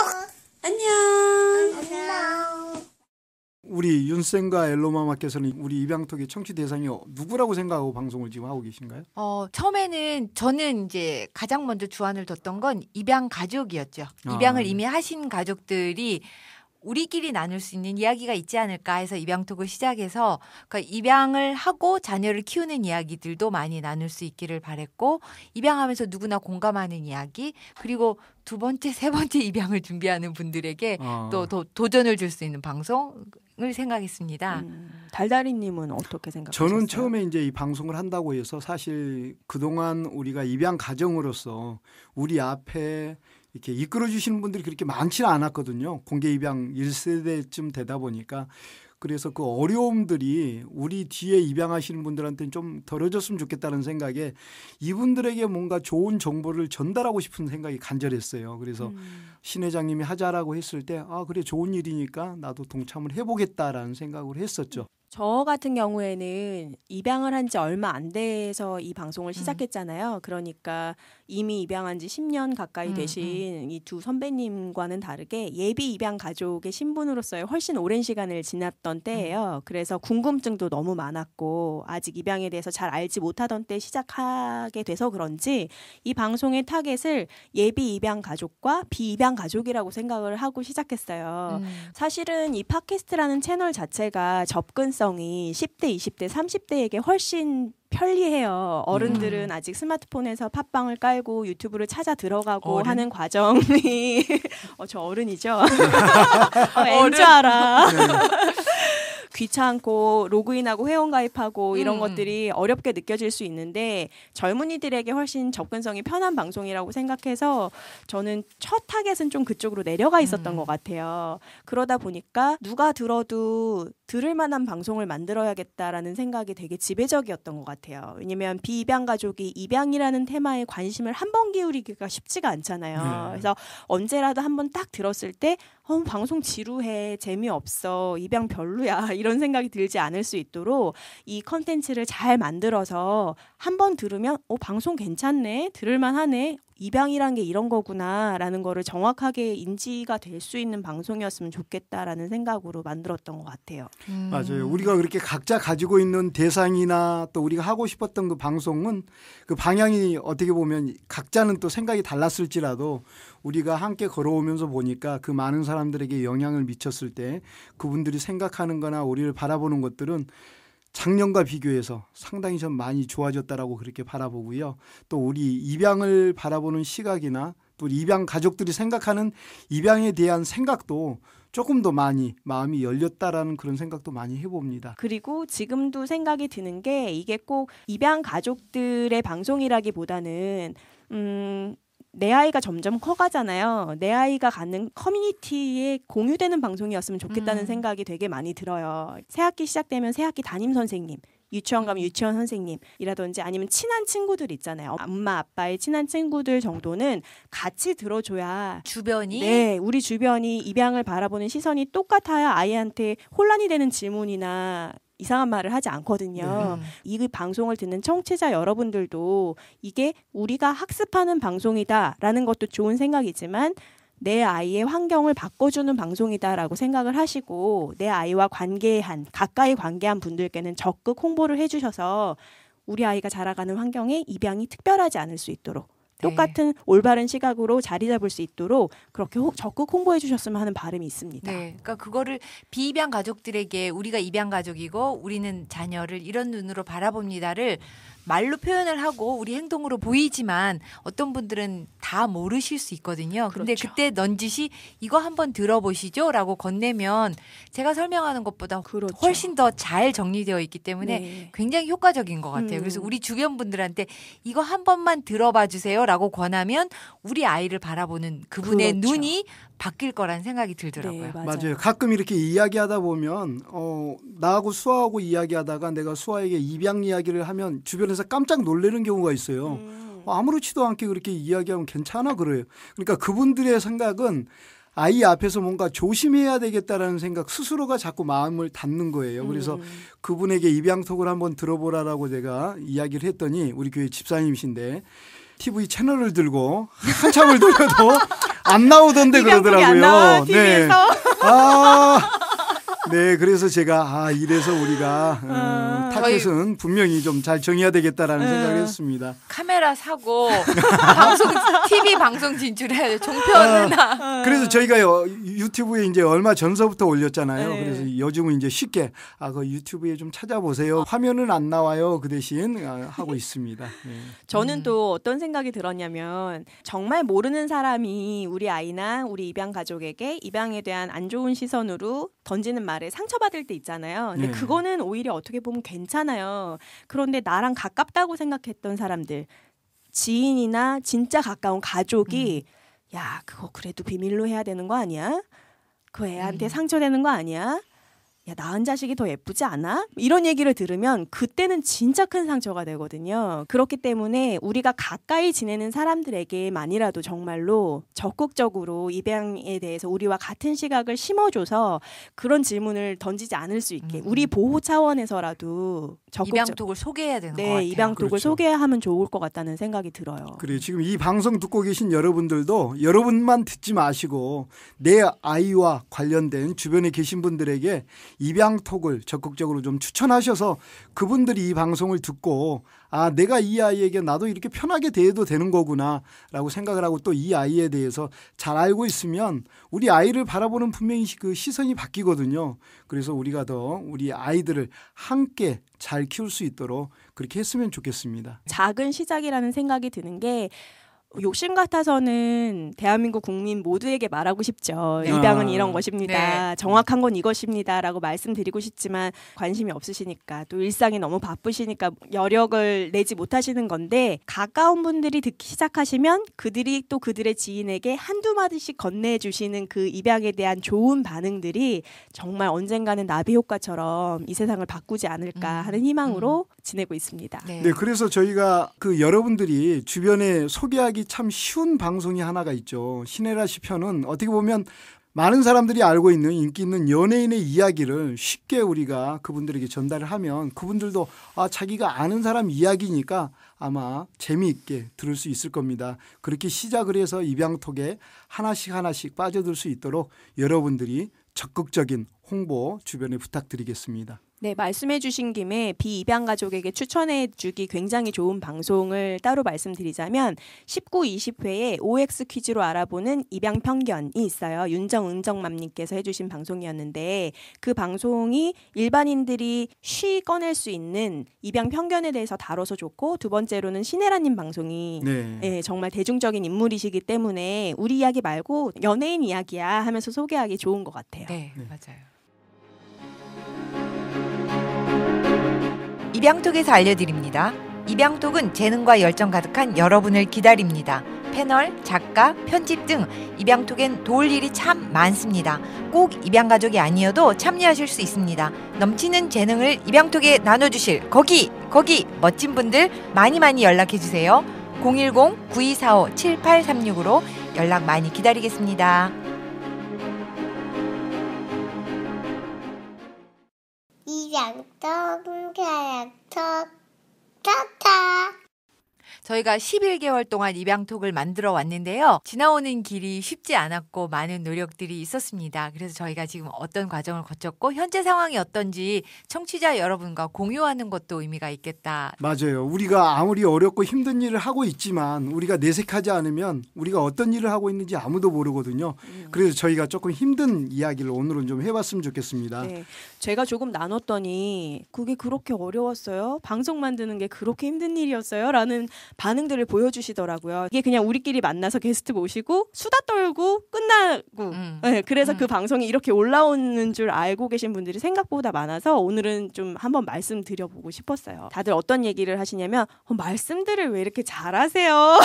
안녕. 우리 윤쌤과 엘로마마께서는 우리 입양톡의 청취 대상이 누구라고 생각하고 방송을 지금 하고 계신가요? 처음에는 저는 이제 가장 먼저 주안을 뒀던 건 입양 가족이었죠. 입양을 이미 하신 가족들이 우리끼리 나눌 수 있는 이야기가 있지 않을까 해서 입양톡을 시작해서 그러니까 입양을 하고 자녀를 키우는 이야기들도 많이 나눌 수 있기를 바랬고 입양하면서 누구나 공감하는 이야기 그리고 2번째, 3번째 입양을 준비하는 분들에게 또 도전을 줄 수 있는 방송을 생각했습니다. 달달이님은 어떻게 생각하셨어요? 저는 처음에 이제 이 방송을 한다고 해서 사실 그동안 우리가 입양 가정으로서 우리 앞에 이렇게 이끌어 주시는 분들이 그렇게 많지는 않았거든요. 공개 입양 1세대쯤 되다 보니까 그래서 그 어려움들이 우리 뒤에 입양하시는 분들한테는 좀 덜어졌으면 좋겠다는 생각에 이분들에게 뭔가 좋은 정보를 전달하고 싶은 생각이 간절했어요. 그래서 신 회장님이 하자라고 했을 때 그래 좋은 일이니까 나도 동참을 해보겠다라는 생각을 했었죠. 저 같은 경우에는 입양을 한 지 얼마 안 돼서 이 방송을 시작했잖아요. 그러니까 이미 입양한 지 10년 가까이 되신 이 두 선배님과는 다르게 예비 입양 가족의 신분으로서의 훨씬 오랜 시간을 지났던 때예요. 그래서 궁금증도 너무 많았고 아직 입양에 대해서 잘 알지 못하던 때 시작하게 돼서 그런지 이 방송의 타겟을 예비 입양 가족과 비입양 가족이라고 생각을 하고 시작했어요. 사실은 이 팟캐스트라는 채널 자체가 접근성이 10대, 20대, 30대에게 훨씬 편리해요. 어른들은 아직 스마트폰에서 팟빵을 깔고 유튜브를 찾아 들어가고 하는 과정이 저 어른이죠. N줄 알아. 귀찮고 로그인하고 회원가입하고 이런 것들이 어렵게 느껴질 수 있는데 젊은이들에게 훨씬 접근성이 편한 방송이라고 생각해서 저는 첫 타겟은 좀 그쪽으로 내려가 있었던 것 같아요. 그러다 보니까 누가 들어도 들을 만한 방송을 만들어야겠다라는 생각이 되게 지배적이었던 것 같아요. 왜냐면 비입양 가족이 입양이라는 테마에 관심을 한 번 기울이기가 쉽지가 않잖아요. 그래서 언제라도 한번 딱 들었을 때 방송 지루해, 재미없어, 입양 별로야 이런 생각이 들지 않을 수 있도록 이 컨텐츠를 잘 만들어서 한번 들으면 방송 괜찮네, 들을만하네, 입양이란 게 이런 거구나라는 거를 정확하게 인지가 될 수 있는 방송이었으면 좋겠다라는 생각으로 만들었던 것 같아요. 맞아요. 우리가 그렇게 각자 가지고 있는 대상이나 또 우리가 하고 싶었던 그 방송은 그 방향이 어떻게 보면 각자는 또 생각이 달랐을지라도 우리가 함께 걸어오면서 보니까 그 많은 사람들에게 영향을 미쳤을 때 그분들이 생각하는 거나 우리를 바라보는 것들은 작년과 비교해서 상당히 좀 많이 좋아졌다라고 그렇게 바라보고요. 또 우리 입양을 바라보는 시각이나 또 입양 가족들이 생각하는 입양에 대한 생각도 조금 더 많이 마음이 열렸다라는 그런 생각도 많이 해봅니다. 그리고 지금도 생각이 드는 게 이게 꼭 입양 가족들의 방송이라기보다는 내 아이가 점점 커가잖아요. 내 아이가 갖는 커뮤니티에 공유되는 방송이었으면 좋겠다는 생각이 되게 많이 들어요. 새학기 시작되면 새학기 담임 선생님, 유치원 가면 유치원 선생님이라든지 아니면 친한 친구들 있잖아요. 엄마 아빠의 친한 친구들 정도는 같이 들어줘야 주변이 네, 우리 주변이 입양을 바라보는 시선이 똑같아야 아이한테 혼란이 되는 질문이나 이상한 말을 하지 않거든요. 이 방송을 듣는 청취자 여러분들도 이게 우리가 학습하는 방송이다라는 것도 좋은 생각이지만 내 아이의 환경을 바꿔주는 방송이다라고 생각을 하시고 내 아이와 가까이 관계한 분들께는 적극 홍보를 해주셔서 우리 아이가 자라가는 환경에 입양이 특별하지 않을 수 있도록 똑같은 올바른 시각으로 자리 잡을 수 있도록 그렇게 적극 홍보해 주셨으면 하는 바람이 있습니다. 네, 그러니까 그거를 비입양 가족들에게 우리가 입양 가족이고 우리는 자녀를 이런 눈으로 바라봅니다를 말로 표현을 하고 우리 행동으로 보이지만 어떤 분들은 다 모르실 수 있거든요. 근데 그렇죠. 그때 넌지시 이거 한번 들어보시죠 라고 건네면 제가 설명하는 것보다 그렇죠. 훨씬 더 잘 정리되어 있기 때문에 네. 굉장히 효과적인 것 같아요. 그래서 우리 주변 분들한테 이거 한 번만 들어봐 주세요 라고 권하면 우리 아이를 바라보는 그분의 그렇죠. 눈이 바뀔 거란 생각이 들더라고요. 네, 맞아요. 가끔 이렇게 이야기하다 보면 나하고 수아하고 이야기하다가 내가 수아에게 입양 이야기를 하면 주변에서 깜짝 놀라는 경우가 있어요. 아무렇지도 않게 그렇게 이야기하면 괜찮아 그래요. 그러니까 그분들의 생각은 아이 앞에서 뭔가 조심해야 되겠다라는 생각 스스로가 자꾸 마음을 닫는 거예요. 그래서 그분에게 입양톡을 한번 들어보라라고 제가 이야기를 했더니 우리 교회 집사님이신데 TV 채널을 들고 한참을 돌려도 안 나오던데 그러더라고요. 안 나와, TV에서. 네, 그래서 제가 이래서 우리가 타겟은 분명히 좀 잘 정해야 되겠다라는 생각을 했습니다. 카메라 사고 TV 방송 진출해야 돼. 종편은 그래서 저희가 유튜브에 이제 얼마 전서부터 올렸잖아요. 네. 그래서 요즘은 이제 쉽게 그 유튜브에 좀 찾아보세요. 화면은 안 나와요. 그 대신 하고 있습니다. 네. 저는 또 어떤 생각이 들었냐면 정말 모르는 사람이 우리 아이나 우리 입양 가족에게 입양에 대한 안 좋은 시선으로 던지는 말에 상처받을 때 있잖아요. 근데 네. 그거는 오히려 어떻게 보면 괜찮아요. 그런데 나랑 가깝다고 생각했던 사람들, 지인이나 진짜 가까운 가족이 야, 그거 그래도 비밀로 해야 되는 거 아니야? 그 애한테 상처되는 거 아니야? 야, 낳은 자식이 더 예쁘지 않아? 이런 얘기를 들으면 그때는 진짜 큰 상처가 되거든요. 그렇기 때문에 우리가 가까이 지내는 사람들에게만이라도 정말로 적극적으로 입양에 대해서 우리와 같은 시각을 심어줘서 그런 질문을 던지지 않을 수 있게 우리 보호 차원에서라도 입양톡을 소개해야 되는 것 같아요. 입양톡을 그렇죠. 소개하면 좋을 것 같다는 생각이 들어요. 그래 지금 이 방송 듣고 계신 여러분들도 여러분만 듣지 마시고 내 아이와 관련된 주변에 계신 분들에게 입양톡을 적극적으로 좀 추천하셔서 그분들이 이 방송을 듣고 아 내가 이 아이에게 나도 이렇게 편하게 대해도 되는 거구나 라고 생각을 하고 또 이 아이에 대해서 잘 알고 있으면 우리 아이를 바라보는 분명히 그 시선이 바뀌거든요. 그래서 우리가 더 우리 아이들을 함께 잘 키울 수 있도록 그렇게 했으면 좋겠습니다. 작은 시작이라는 생각이 드는 게 욕심 같아서는 대한민국 국민 모두에게 말하고 싶죠. 입양은 이런 것입니다. 네. 정확한 건 이것입니다. 라고 말씀드리고 싶지만 관심이 없으시니까 또 일상이 너무 바쁘시니까 여력을 내지 못하시는 건데 가까운 분들이 듣기 시작하시면 그들이 또 그들의 지인에게 한두 마디씩 건네주시는 그 입양에 대한 좋은 반응들이 정말 언젠가는 나비 효과처럼 이 세상을 바꾸지 않을까 하는 희망으로 지내고 있습니다. 네. 네, 그래서 저희가 그 여러분들이 주변에 소개하기 참 쉬운 방송이 하나가 있죠. 신혜라 씨 편은 어떻게 보면 많은 사람들이 알고 있는 인기 있는 연예인의 이야기를 쉽게 우리가 그분들에게 전달을 하면 그분들도 아, 자기가 아는 사람 이야기니까 아마 재미있게 들을 수 있을 겁니다. 그렇게 시작을 해서 입양톡에 하나씩 빠져들 수 있도록 여러분들이 적극적인 홍보 주변에 부탁드리겠습니다. 네, 말씀해 주신 김에 비입양 가족에게 추천해 주기 굉장히 좋은 방송을 따로 말씀드리자면 19, 20회에 OX 퀴즈로 알아보는 입양 편견이 있어요. 윤정은정맘님께서 해주신 방송이었는데 그 방송이 일반인들이 쉬 꺼낼 수 있는 입양 편견에 대해서 다뤄서 좋고 두 번째로는 신혜라님 방송이 네. 정말 대중적인 인물이시기 때문에 우리 이야기 말고 연예인 이야기야 하면서 소개하기 좋은 것 같아요. 네, 맞아요. 입양톡에서 알려드립니다. 입양톡은 재능과 열정 가득한 여러분을 기다립니다. 패널, 작가, 편집 등 입양톡엔 도울 일이 참 많습니다. 꼭 입양가족이 아니어도 참여하실 수 있습니다. 넘치는 재능을 입양톡에 나눠주실 거기 멋진 분들 많이 연락해주세요. 010-9245-7836으로 연락 많이 기다리겠습니다. 입양톡 계약톡 타타. 저희가 11개월 동안 입양톡을 만들어 왔는데요. 지나오는 길이 쉽지 않았고 많은 노력들이 있었습니다. 그래서 저희가 지금 어떤 과정을 거쳤고 현재 상황이 어떤지 청취자 여러분과 공유하는 것도 의미가 있겠다. 맞아요. 우리가 아무리 어렵고 힘든 일을 하고 있지만 우리가 내색하지 않으면 우리가 어떤 일을 하고 있는지 아무도 모르거든요. 그래서 저희가 조금 힘든 이야기를 오늘은 좀 해봤으면 좋겠습니다. 네, 제가 조금 나눴더니 그게 그렇게 어려웠어요? 방송 만드는 게 그렇게 힘든 일이었어요? 라는 반응들을 보여주시더라고요. 이게 그냥 우리끼리 만나서 게스트 모시고 수다 떨고 끝나고 네, 그래서 그 방송이 이렇게 올라오는 줄 알고 계신 분들이 생각보다 많아서 오늘은 좀 한번 말씀드려보고 싶었어요. 다들 어떤 얘기를 하시냐면 말씀들을 왜 이렇게 잘하세요?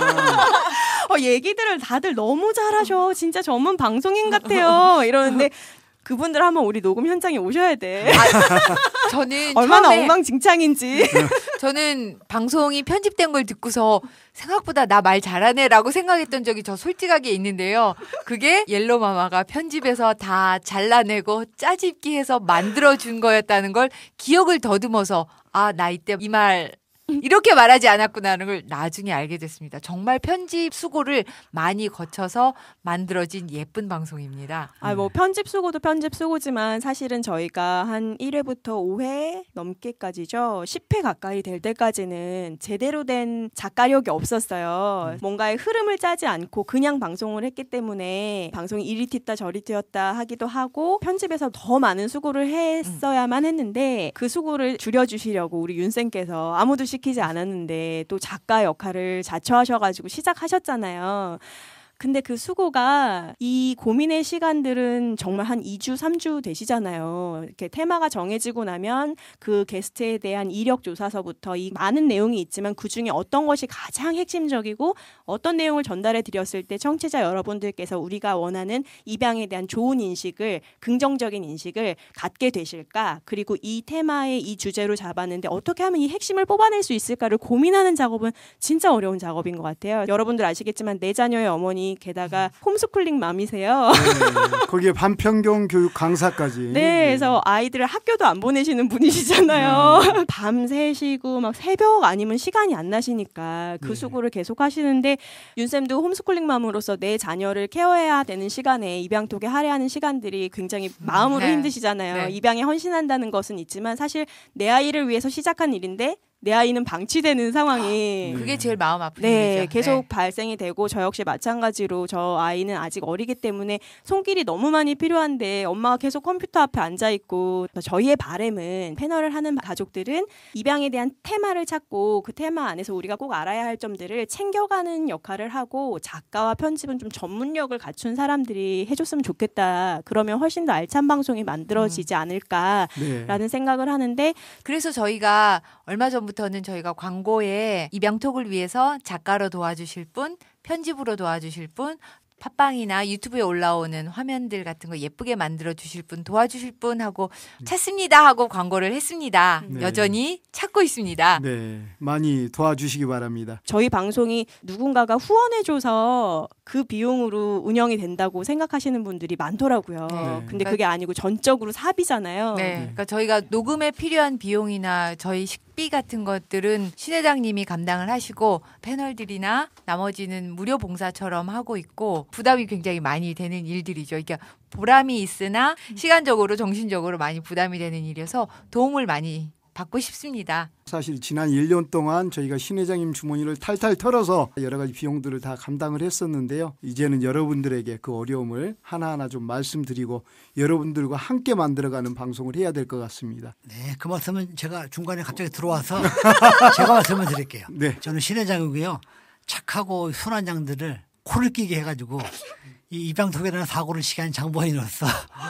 얘기들을 다들 너무 잘하셔. 진짜 전문 방송인 같아요. 이러는데 그분들 한번 우리 녹음 현장에 오셔야 돼. 저는 얼마나 처음에 엉망진창인지. 저는 방송이 편집된 걸 듣고서 생각보다 나 말 잘하네라고 생각했던 적이 저 솔직하게 있는데요. 그게 옐로마마가 편집해서 다 잘라내고 짜집기해서 만들어준 거였다는 걸 기억을 더듬어서 아, 나 이때 이 말 이렇게 말하지 않았구나 하는 걸 나중에 알게 됐습니다. 정말 편집 수고를 많이 거쳐서 만들어진 예쁜 방송입니다. 뭐 편집 수고도 편집 수고지만 사실은 저희가 한 1회부터 5회 넘게까지죠. 10회 가까이 될 때까지는 제대로 된 작가력이 없었어요. 뭔가의 흐름을 짜지 않고 그냥 방송을 했기 때문에 방송이 이리 튀었다 저리 튀었다 하기도 하고 편집에서 더 많은 수고를 했어야만 했는데 그 수고를 줄여주시려고 우리 윤쌤께서 아무도 시키지 않았는데 또 작가 역할을 자처하셔가지고 시작하셨잖아요. 근데 그 수고가 이 고민의 시간들은 정말 한 2주, 3주 되시잖아요. 이렇게 테마가 정해지고 나면 그 게스트에 대한 이력 조사서부터 이 많은 내용이 있지만 그중에 어떤 것이 가장 핵심적이고 어떤 내용을 전달해 드렸을 때 청취자 여러분들께서 우리가 원하는 입양에 대한 좋은 인식을, 긍정적인 인식을 갖게 되실까? 그리고 이 테마의 이 주제로 잡았는데 어떻게 하면 이 핵심을 뽑아낼 수 있을까를 고민하는 작업은 진짜 어려운 작업인 것 같아요. 여러분들 아시겠지만 내 자녀의 어머니 게다가 홈스쿨링 맘이세요. 네, 거기에 반평경 교육 강사까지. 네, 그래서 아이들을 학교도 안 보내시는 분이시잖아요. 밤 새시고 막 새벽 아니면 시간이 안 나시니까 그 네. 수고를 계속 하시는데 윤쌤도 홈스쿨링 맘으로서 내 자녀를 케어해야 되는 시간에 입양톡에 할애하는 시간들이 굉장히 마음으로 네. 힘드시잖아요. 네. 입양에 헌신한다는 것은 있지만 사실 내 아이를 위해서 시작한 일인데 내 아이는 방치되는 상황이 그게 제일 마음 아픈 네, 일이죠. 계속 네. 발생이 되고 저 역시 마찬가지로 저 아이는 아직 어리기 때문에 손길이 너무 많이 필요한데 엄마가 계속 컴퓨터 앞에 앉아 있고 저희의 바람은 패널을 하는 가족들은 입양에 대한 테마를 찾고 그 테마 안에서 우리가 꼭 알아야 할 점들을 챙겨가는 역할을 하고 작가와 편집은 좀 전문력을 갖춘 사람들이 해줬으면 좋겠다. 그러면 훨씬 더 알찬 방송이 만들어지지 않을까라는 네. 생각을 하는데 그래서 저희가 얼마 전부터는 저희가 광고에 입양톡을 위해서 작가로 도와주실 분, 편집으로 도와주실 분, 팟빵이나 유튜브에 올라오는 화면들 같은 거 예쁘게 만들어 주실 분, 도와주실 분 하고 찾습니다 하고 광고를 했습니다. 네. 여전히 찾고 있습니다. 네, 많이 도와주시기 바랍니다. 저희 방송이 누군가가 후원해줘서 그 비용으로 운영이 된다고 생각하시는 분들이 많더라고요. 네. 근데 그게 아니고 전적으로 사비잖아요. 네. 그러니까 저희가 녹음에 필요한 비용이나 저희 식비 같은 것들은 신 회장님이 감당을 하시고 패널들이나 나머지는 무료 봉사처럼 하고 있고 부담이 굉장히 많이 되는 일들이죠. 그러니까 보람이 있으나 시간적으로 정신적으로 많이 부담이 되는 일이어서 도움을 많이 받고 싶습니다. 사실 지난 1년 동안 저희가 신 회장님 주머니를 탈탈 털어서 여러 가지 비용들을 다 감당을 했었는데요. 이제는 여러분들에게 그 어려움을 하나하나 좀 말씀드리고 여러분들과 함께 만들어가는 방송을 해야 될 것 같습니다. 네, 그 말씀은 제가 중간에 갑자기 들어와서 제가 말씀을 드릴게요. 네. 저는 신 회장이고요. 착하고 순한 양들을 코를 끼게 해가지고 이 입양톡이라는 사고를 시키는 장본인으로서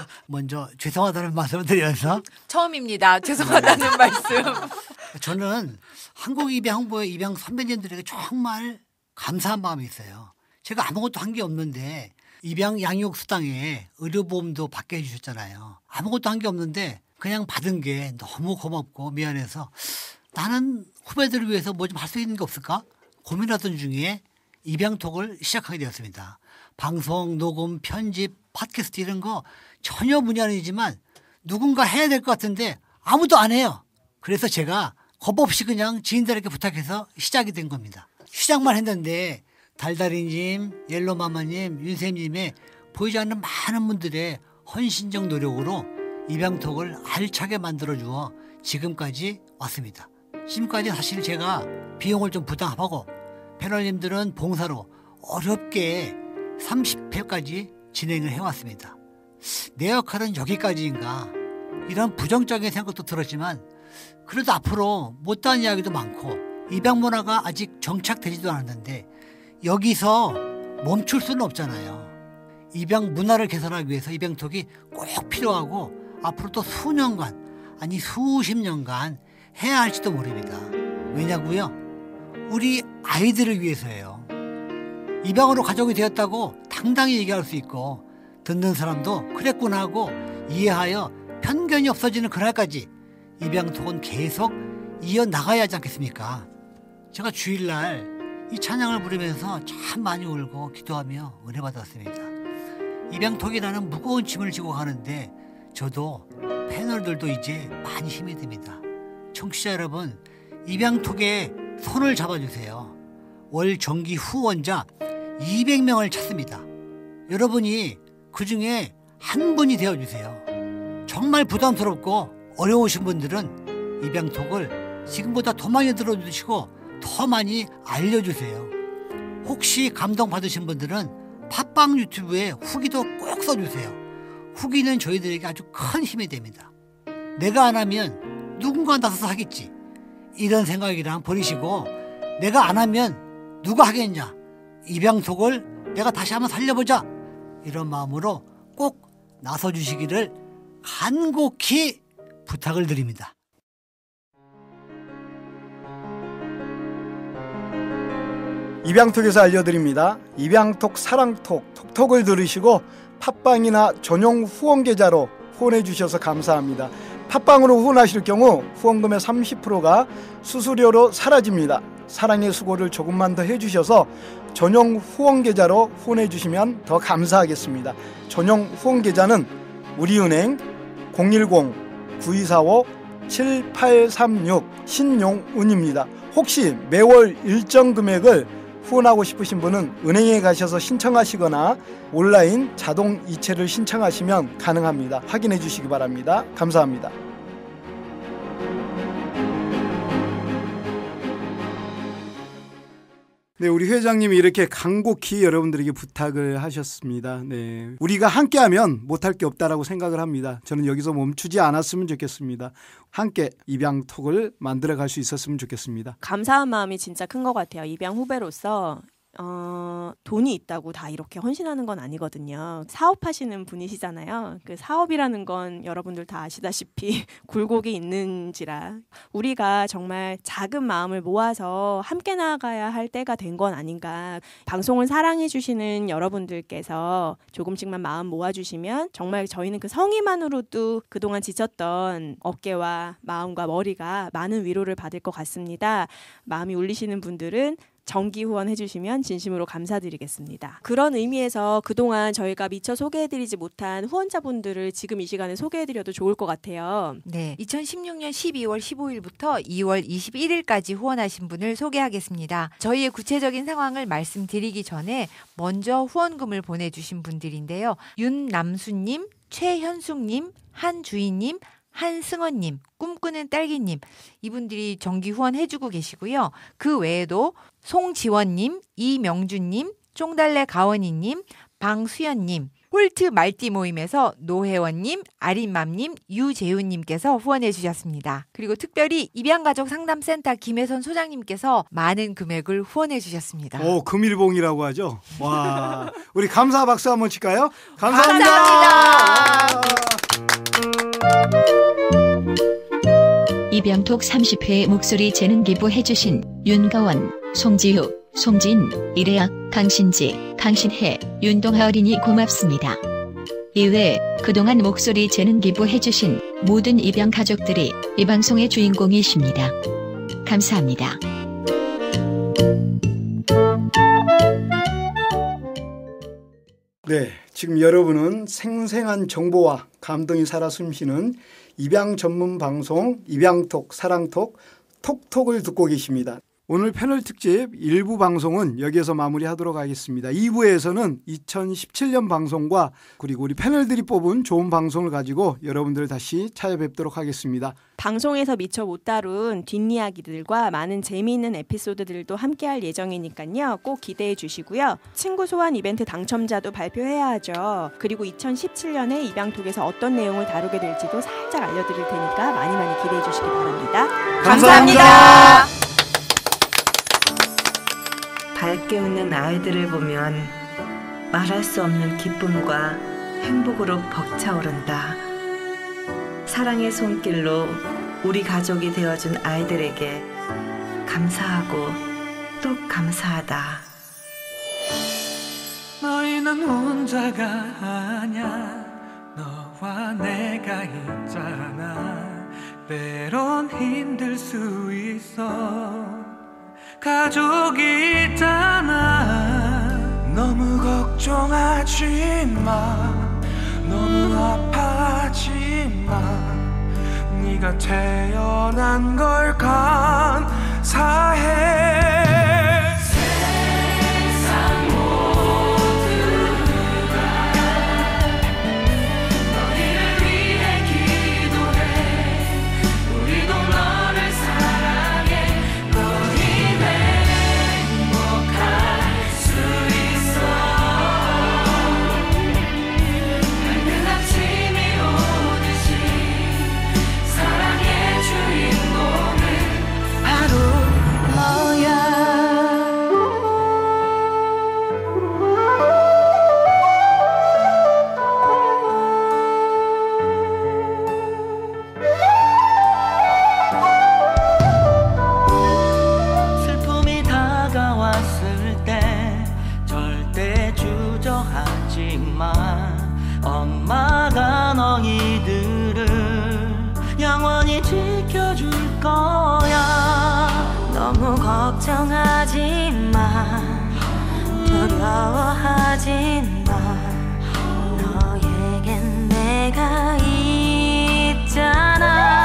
먼저 죄송하다는 말씀을 드리면서 처음입니다. 죄송하다는 말씀. 저는 한국 입양 홍보의 입양 선배님들에게 정말 감사한 마음이 있어요. 제가 아무것도 한 게 없는데 입양 양육 수당에 의료보험도 받게 해주셨잖아요. 아무것도 한 게 없는데 그냥 받은 게 너무 고맙고 미안해서 나는 후배들을 위해서 뭐 좀 할 수 있는 게 없을까 고민하던 중에 입양톡을 시작하게 되었습니다. 방송, 녹음, 편집, 팟캐스트 이런 거 전혀 문의 아니지만 누군가 해야 될 것 같은데 아무도 안 해요. 그래서 제가 겁 없이 그냥 지인들에게 부탁해서 시작이 된 겁니다. 시작만 했는데 달달이님, 옐로마마님, 윤쌤님의 보이지 않는 많은 분들의 헌신적 노력으로 입양톡을 알차게 만들어주어 지금까지 왔습니다. 지금까지 사실 제가 비용을 좀 부담하고 패널님들은 봉사로 어렵게 30회까지 진행을 해왔습니다. 내 역할은 여기까지인가 이런 부정적인 생각도 들었지만 그래도 앞으로 못다한 이야기도 많고 입양 문화가 아직 정착되지도 않았는데 여기서 멈출 수는 없잖아요. 입양 문화를 개선하기 위해서 입양톡이 꼭 필요하고 앞으로 또 수년간 아니 수십 년간 해야 할지도 모릅니다. 왜냐고요? 우리 아이들을 위해서예요. 입양으로 가족이 되었다고 당당히 얘기할 수 있고 듣는 사람도 그랬구나 하고 이해하여 편견이 없어지는 그날까지 입양톡은 계속 이어나가야 하지 않겠습니까? 제가 주일날 이 찬양을 부르면서 참 많이 울고 기도하며 은혜 받았습니다. 입양톡이라는 무거운 짐을 지고 가는데 저도 패널들도 이제 많이 힘이 듭니다. 청취자 여러분, 입양톡에 손을 잡아주세요. 월 정기 후원자 200명을 찾습니다. 여러분이 그중에 한 분이 되어주세요. 정말 부담스럽고 어려우신 분들은 입양톡을 지금보다 더 많이 들어주시고 더 많이 알려주세요. 혹시 감동받으신 분들은 팟빵 유튜브에 후기도 꼭 써주세요. 후기는 저희들에게 아주 큰 힘이 됩니다. 내가 안 하면 누군가 나서서 하겠지. 이런 생각이랑 버리시고 내가 안 하면 누가 하겠냐. 입양톡을 내가 다시 한번 살려보자 이런 마음으로 꼭 나서주시기를 간곡히 부탁을 드립니다. 입양톡에서 알려드립니다. 입양톡 사랑톡 톡톡을 들으시고 팟빵이나 전용 후원 계좌로 후원해 주셔서 감사합니다. 팟빵으로 후원하실 경우 후원금의 30%가 수수료로 사라집니다. 사랑의 수고를 조금만 더 해주셔서 전용 후원 계좌로 후원해 주시면 더 감사하겠습니다. 전용 후원 계좌는 우리은행 010-9245-7836 신용운입니다. 혹시 매월 일정 금액을 후원하고 싶으신 분은 은행에 가셔서 신청하시거나 온라인 자동 이체를 신청하시면 가능합니다. 확인해 주시기 바랍니다. 감사합니다. 네, 우리 회장님이 이렇게 간곡히 여러분들에게 부탁을 하셨습니다. 네, 우리가 함께하면 못할 게 없다라고 생각을 합니다. 저는 여기서 멈추지 않았으면 좋겠습니다. 함께 입양톡을 만들어갈 수 있었으면 좋겠습니다. 감사한 마음이 진짜 큰 것 같아요. 입양 후배로서 돈이 있다고 다 이렇게 헌신하는 건 아니거든요. 사업하시는 분이시잖아요. 그 사업이라는 건 여러분들 다 아시다시피 굴곡이 있는지라 우리가 정말 작은 마음을 모아서 함께 나가야 할 때가 된 건 아닌가. 방송을 사랑해 주시는 여러분들께서 조금씩만 마음 모아주시면 정말 저희는 그 성의만으로도 그동안 지쳤던 어깨와 마음과 머리가 많은 위로를 받을 것 같습니다. 마음이 울리시는 분들은 정기 후원해 주시면 진심으로 감사드리겠습니다. 그런 의미에서 그동안 저희가 미처 소개해드리지 못한 후원자분들을 지금 이 시간에 소개해드려도 좋을 것 같아요. 네, 2016년 12월 15일부터 2월 21일까지 후원하신 분을 소개하겠습니다. 저희의 구체적인 상황을 말씀드리기 전에 먼저 후원금을 보내주신 분들인데요. 윤남수님, 최현숙님, 한주희님, 한승원님, 꿈꾸는 딸기님, 이분들이 정기 후원해주고 계시고요. 그 외에도 송지원님, 이명준님, 쫑달래 가원이님, 방수연님, 홀트 말띠 모임에서 노혜원님, 아린맘님, 유재훈님께서 후원해 주셨습니다. 그리고 특별히 입양가족 상담센터 김혜선 소장님께서 많은 금액을 후원해 주셨습니다. 오, 금일봉이라고 하죠. 와, 우리 감사 박수 한번 칠까요? 감사합니다. 입양톡 30회 목소리 재능 기부해주신 윤가원, 송지효, 송진, 이래아, 강신지, 강신혜, 윤동하 어린이 고맙습니다. 이외 그동안 목소리 재능 기부해주신 모든 입양 가족들이 이 방송의 주인공이십니다. 감사합니다. 네, 지금 여러분은 생생한 정보와 감동이 살아 숨쉬는 입양 전문 방송 입양톡 사랑톡 톡톡을 듣고 계십니다. 오늘 패널 특집 1부 방송은 여기에서 마무리하도록 하겠습니다. 2부에서는 2017년 방송과 그리고 우리 패널들이 뽑은 좋은 방송을 가지고 여러분들을 다시 찾아뵙도록 하겠습니다. 방송에서 미처 못 다룬 뒷이야기들과 많은 재미있는 에피소드들도 함께할 예정이니까요. 꼭 기대해 주시고요. 친구 소환 이벤트 당첨자도 발표해야 하죠. 그리고 2017년에 입양톡에서 어떤 내용을 다루게 될지도 살짝 알려드릴 테니까 많이 기대해 주시기 바랍니다. 감사합니다. 밝게 웃는 아이들을 보면 말할 수 없는 기쁨과 행복으로 벅차오른다. 사랑의 손길로 우리 가족이 되어준 아이들에게 감사하고 또 감사하다. 너희는 혼자가 아냐. 너와 내가 있잖아. 때론 힘들 수 있어. 가족이 있잖아. 너무 걱정하지 마. 너무 아파하지 마. 네가 태어난 걸 감사해. 세상 모두가 너희를 위해 기도해. 우리도 너를 사랑해. 너희 행복할 수 있어. 밝은 아침이 오듯이 사랑의 주인공은 바로 너희들을 영원히 지켜줄 거야. 너무 걱정하지 마, 두려워하지 마. 너에겐 내가 있잖아.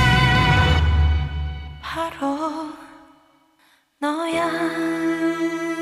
바로 너야.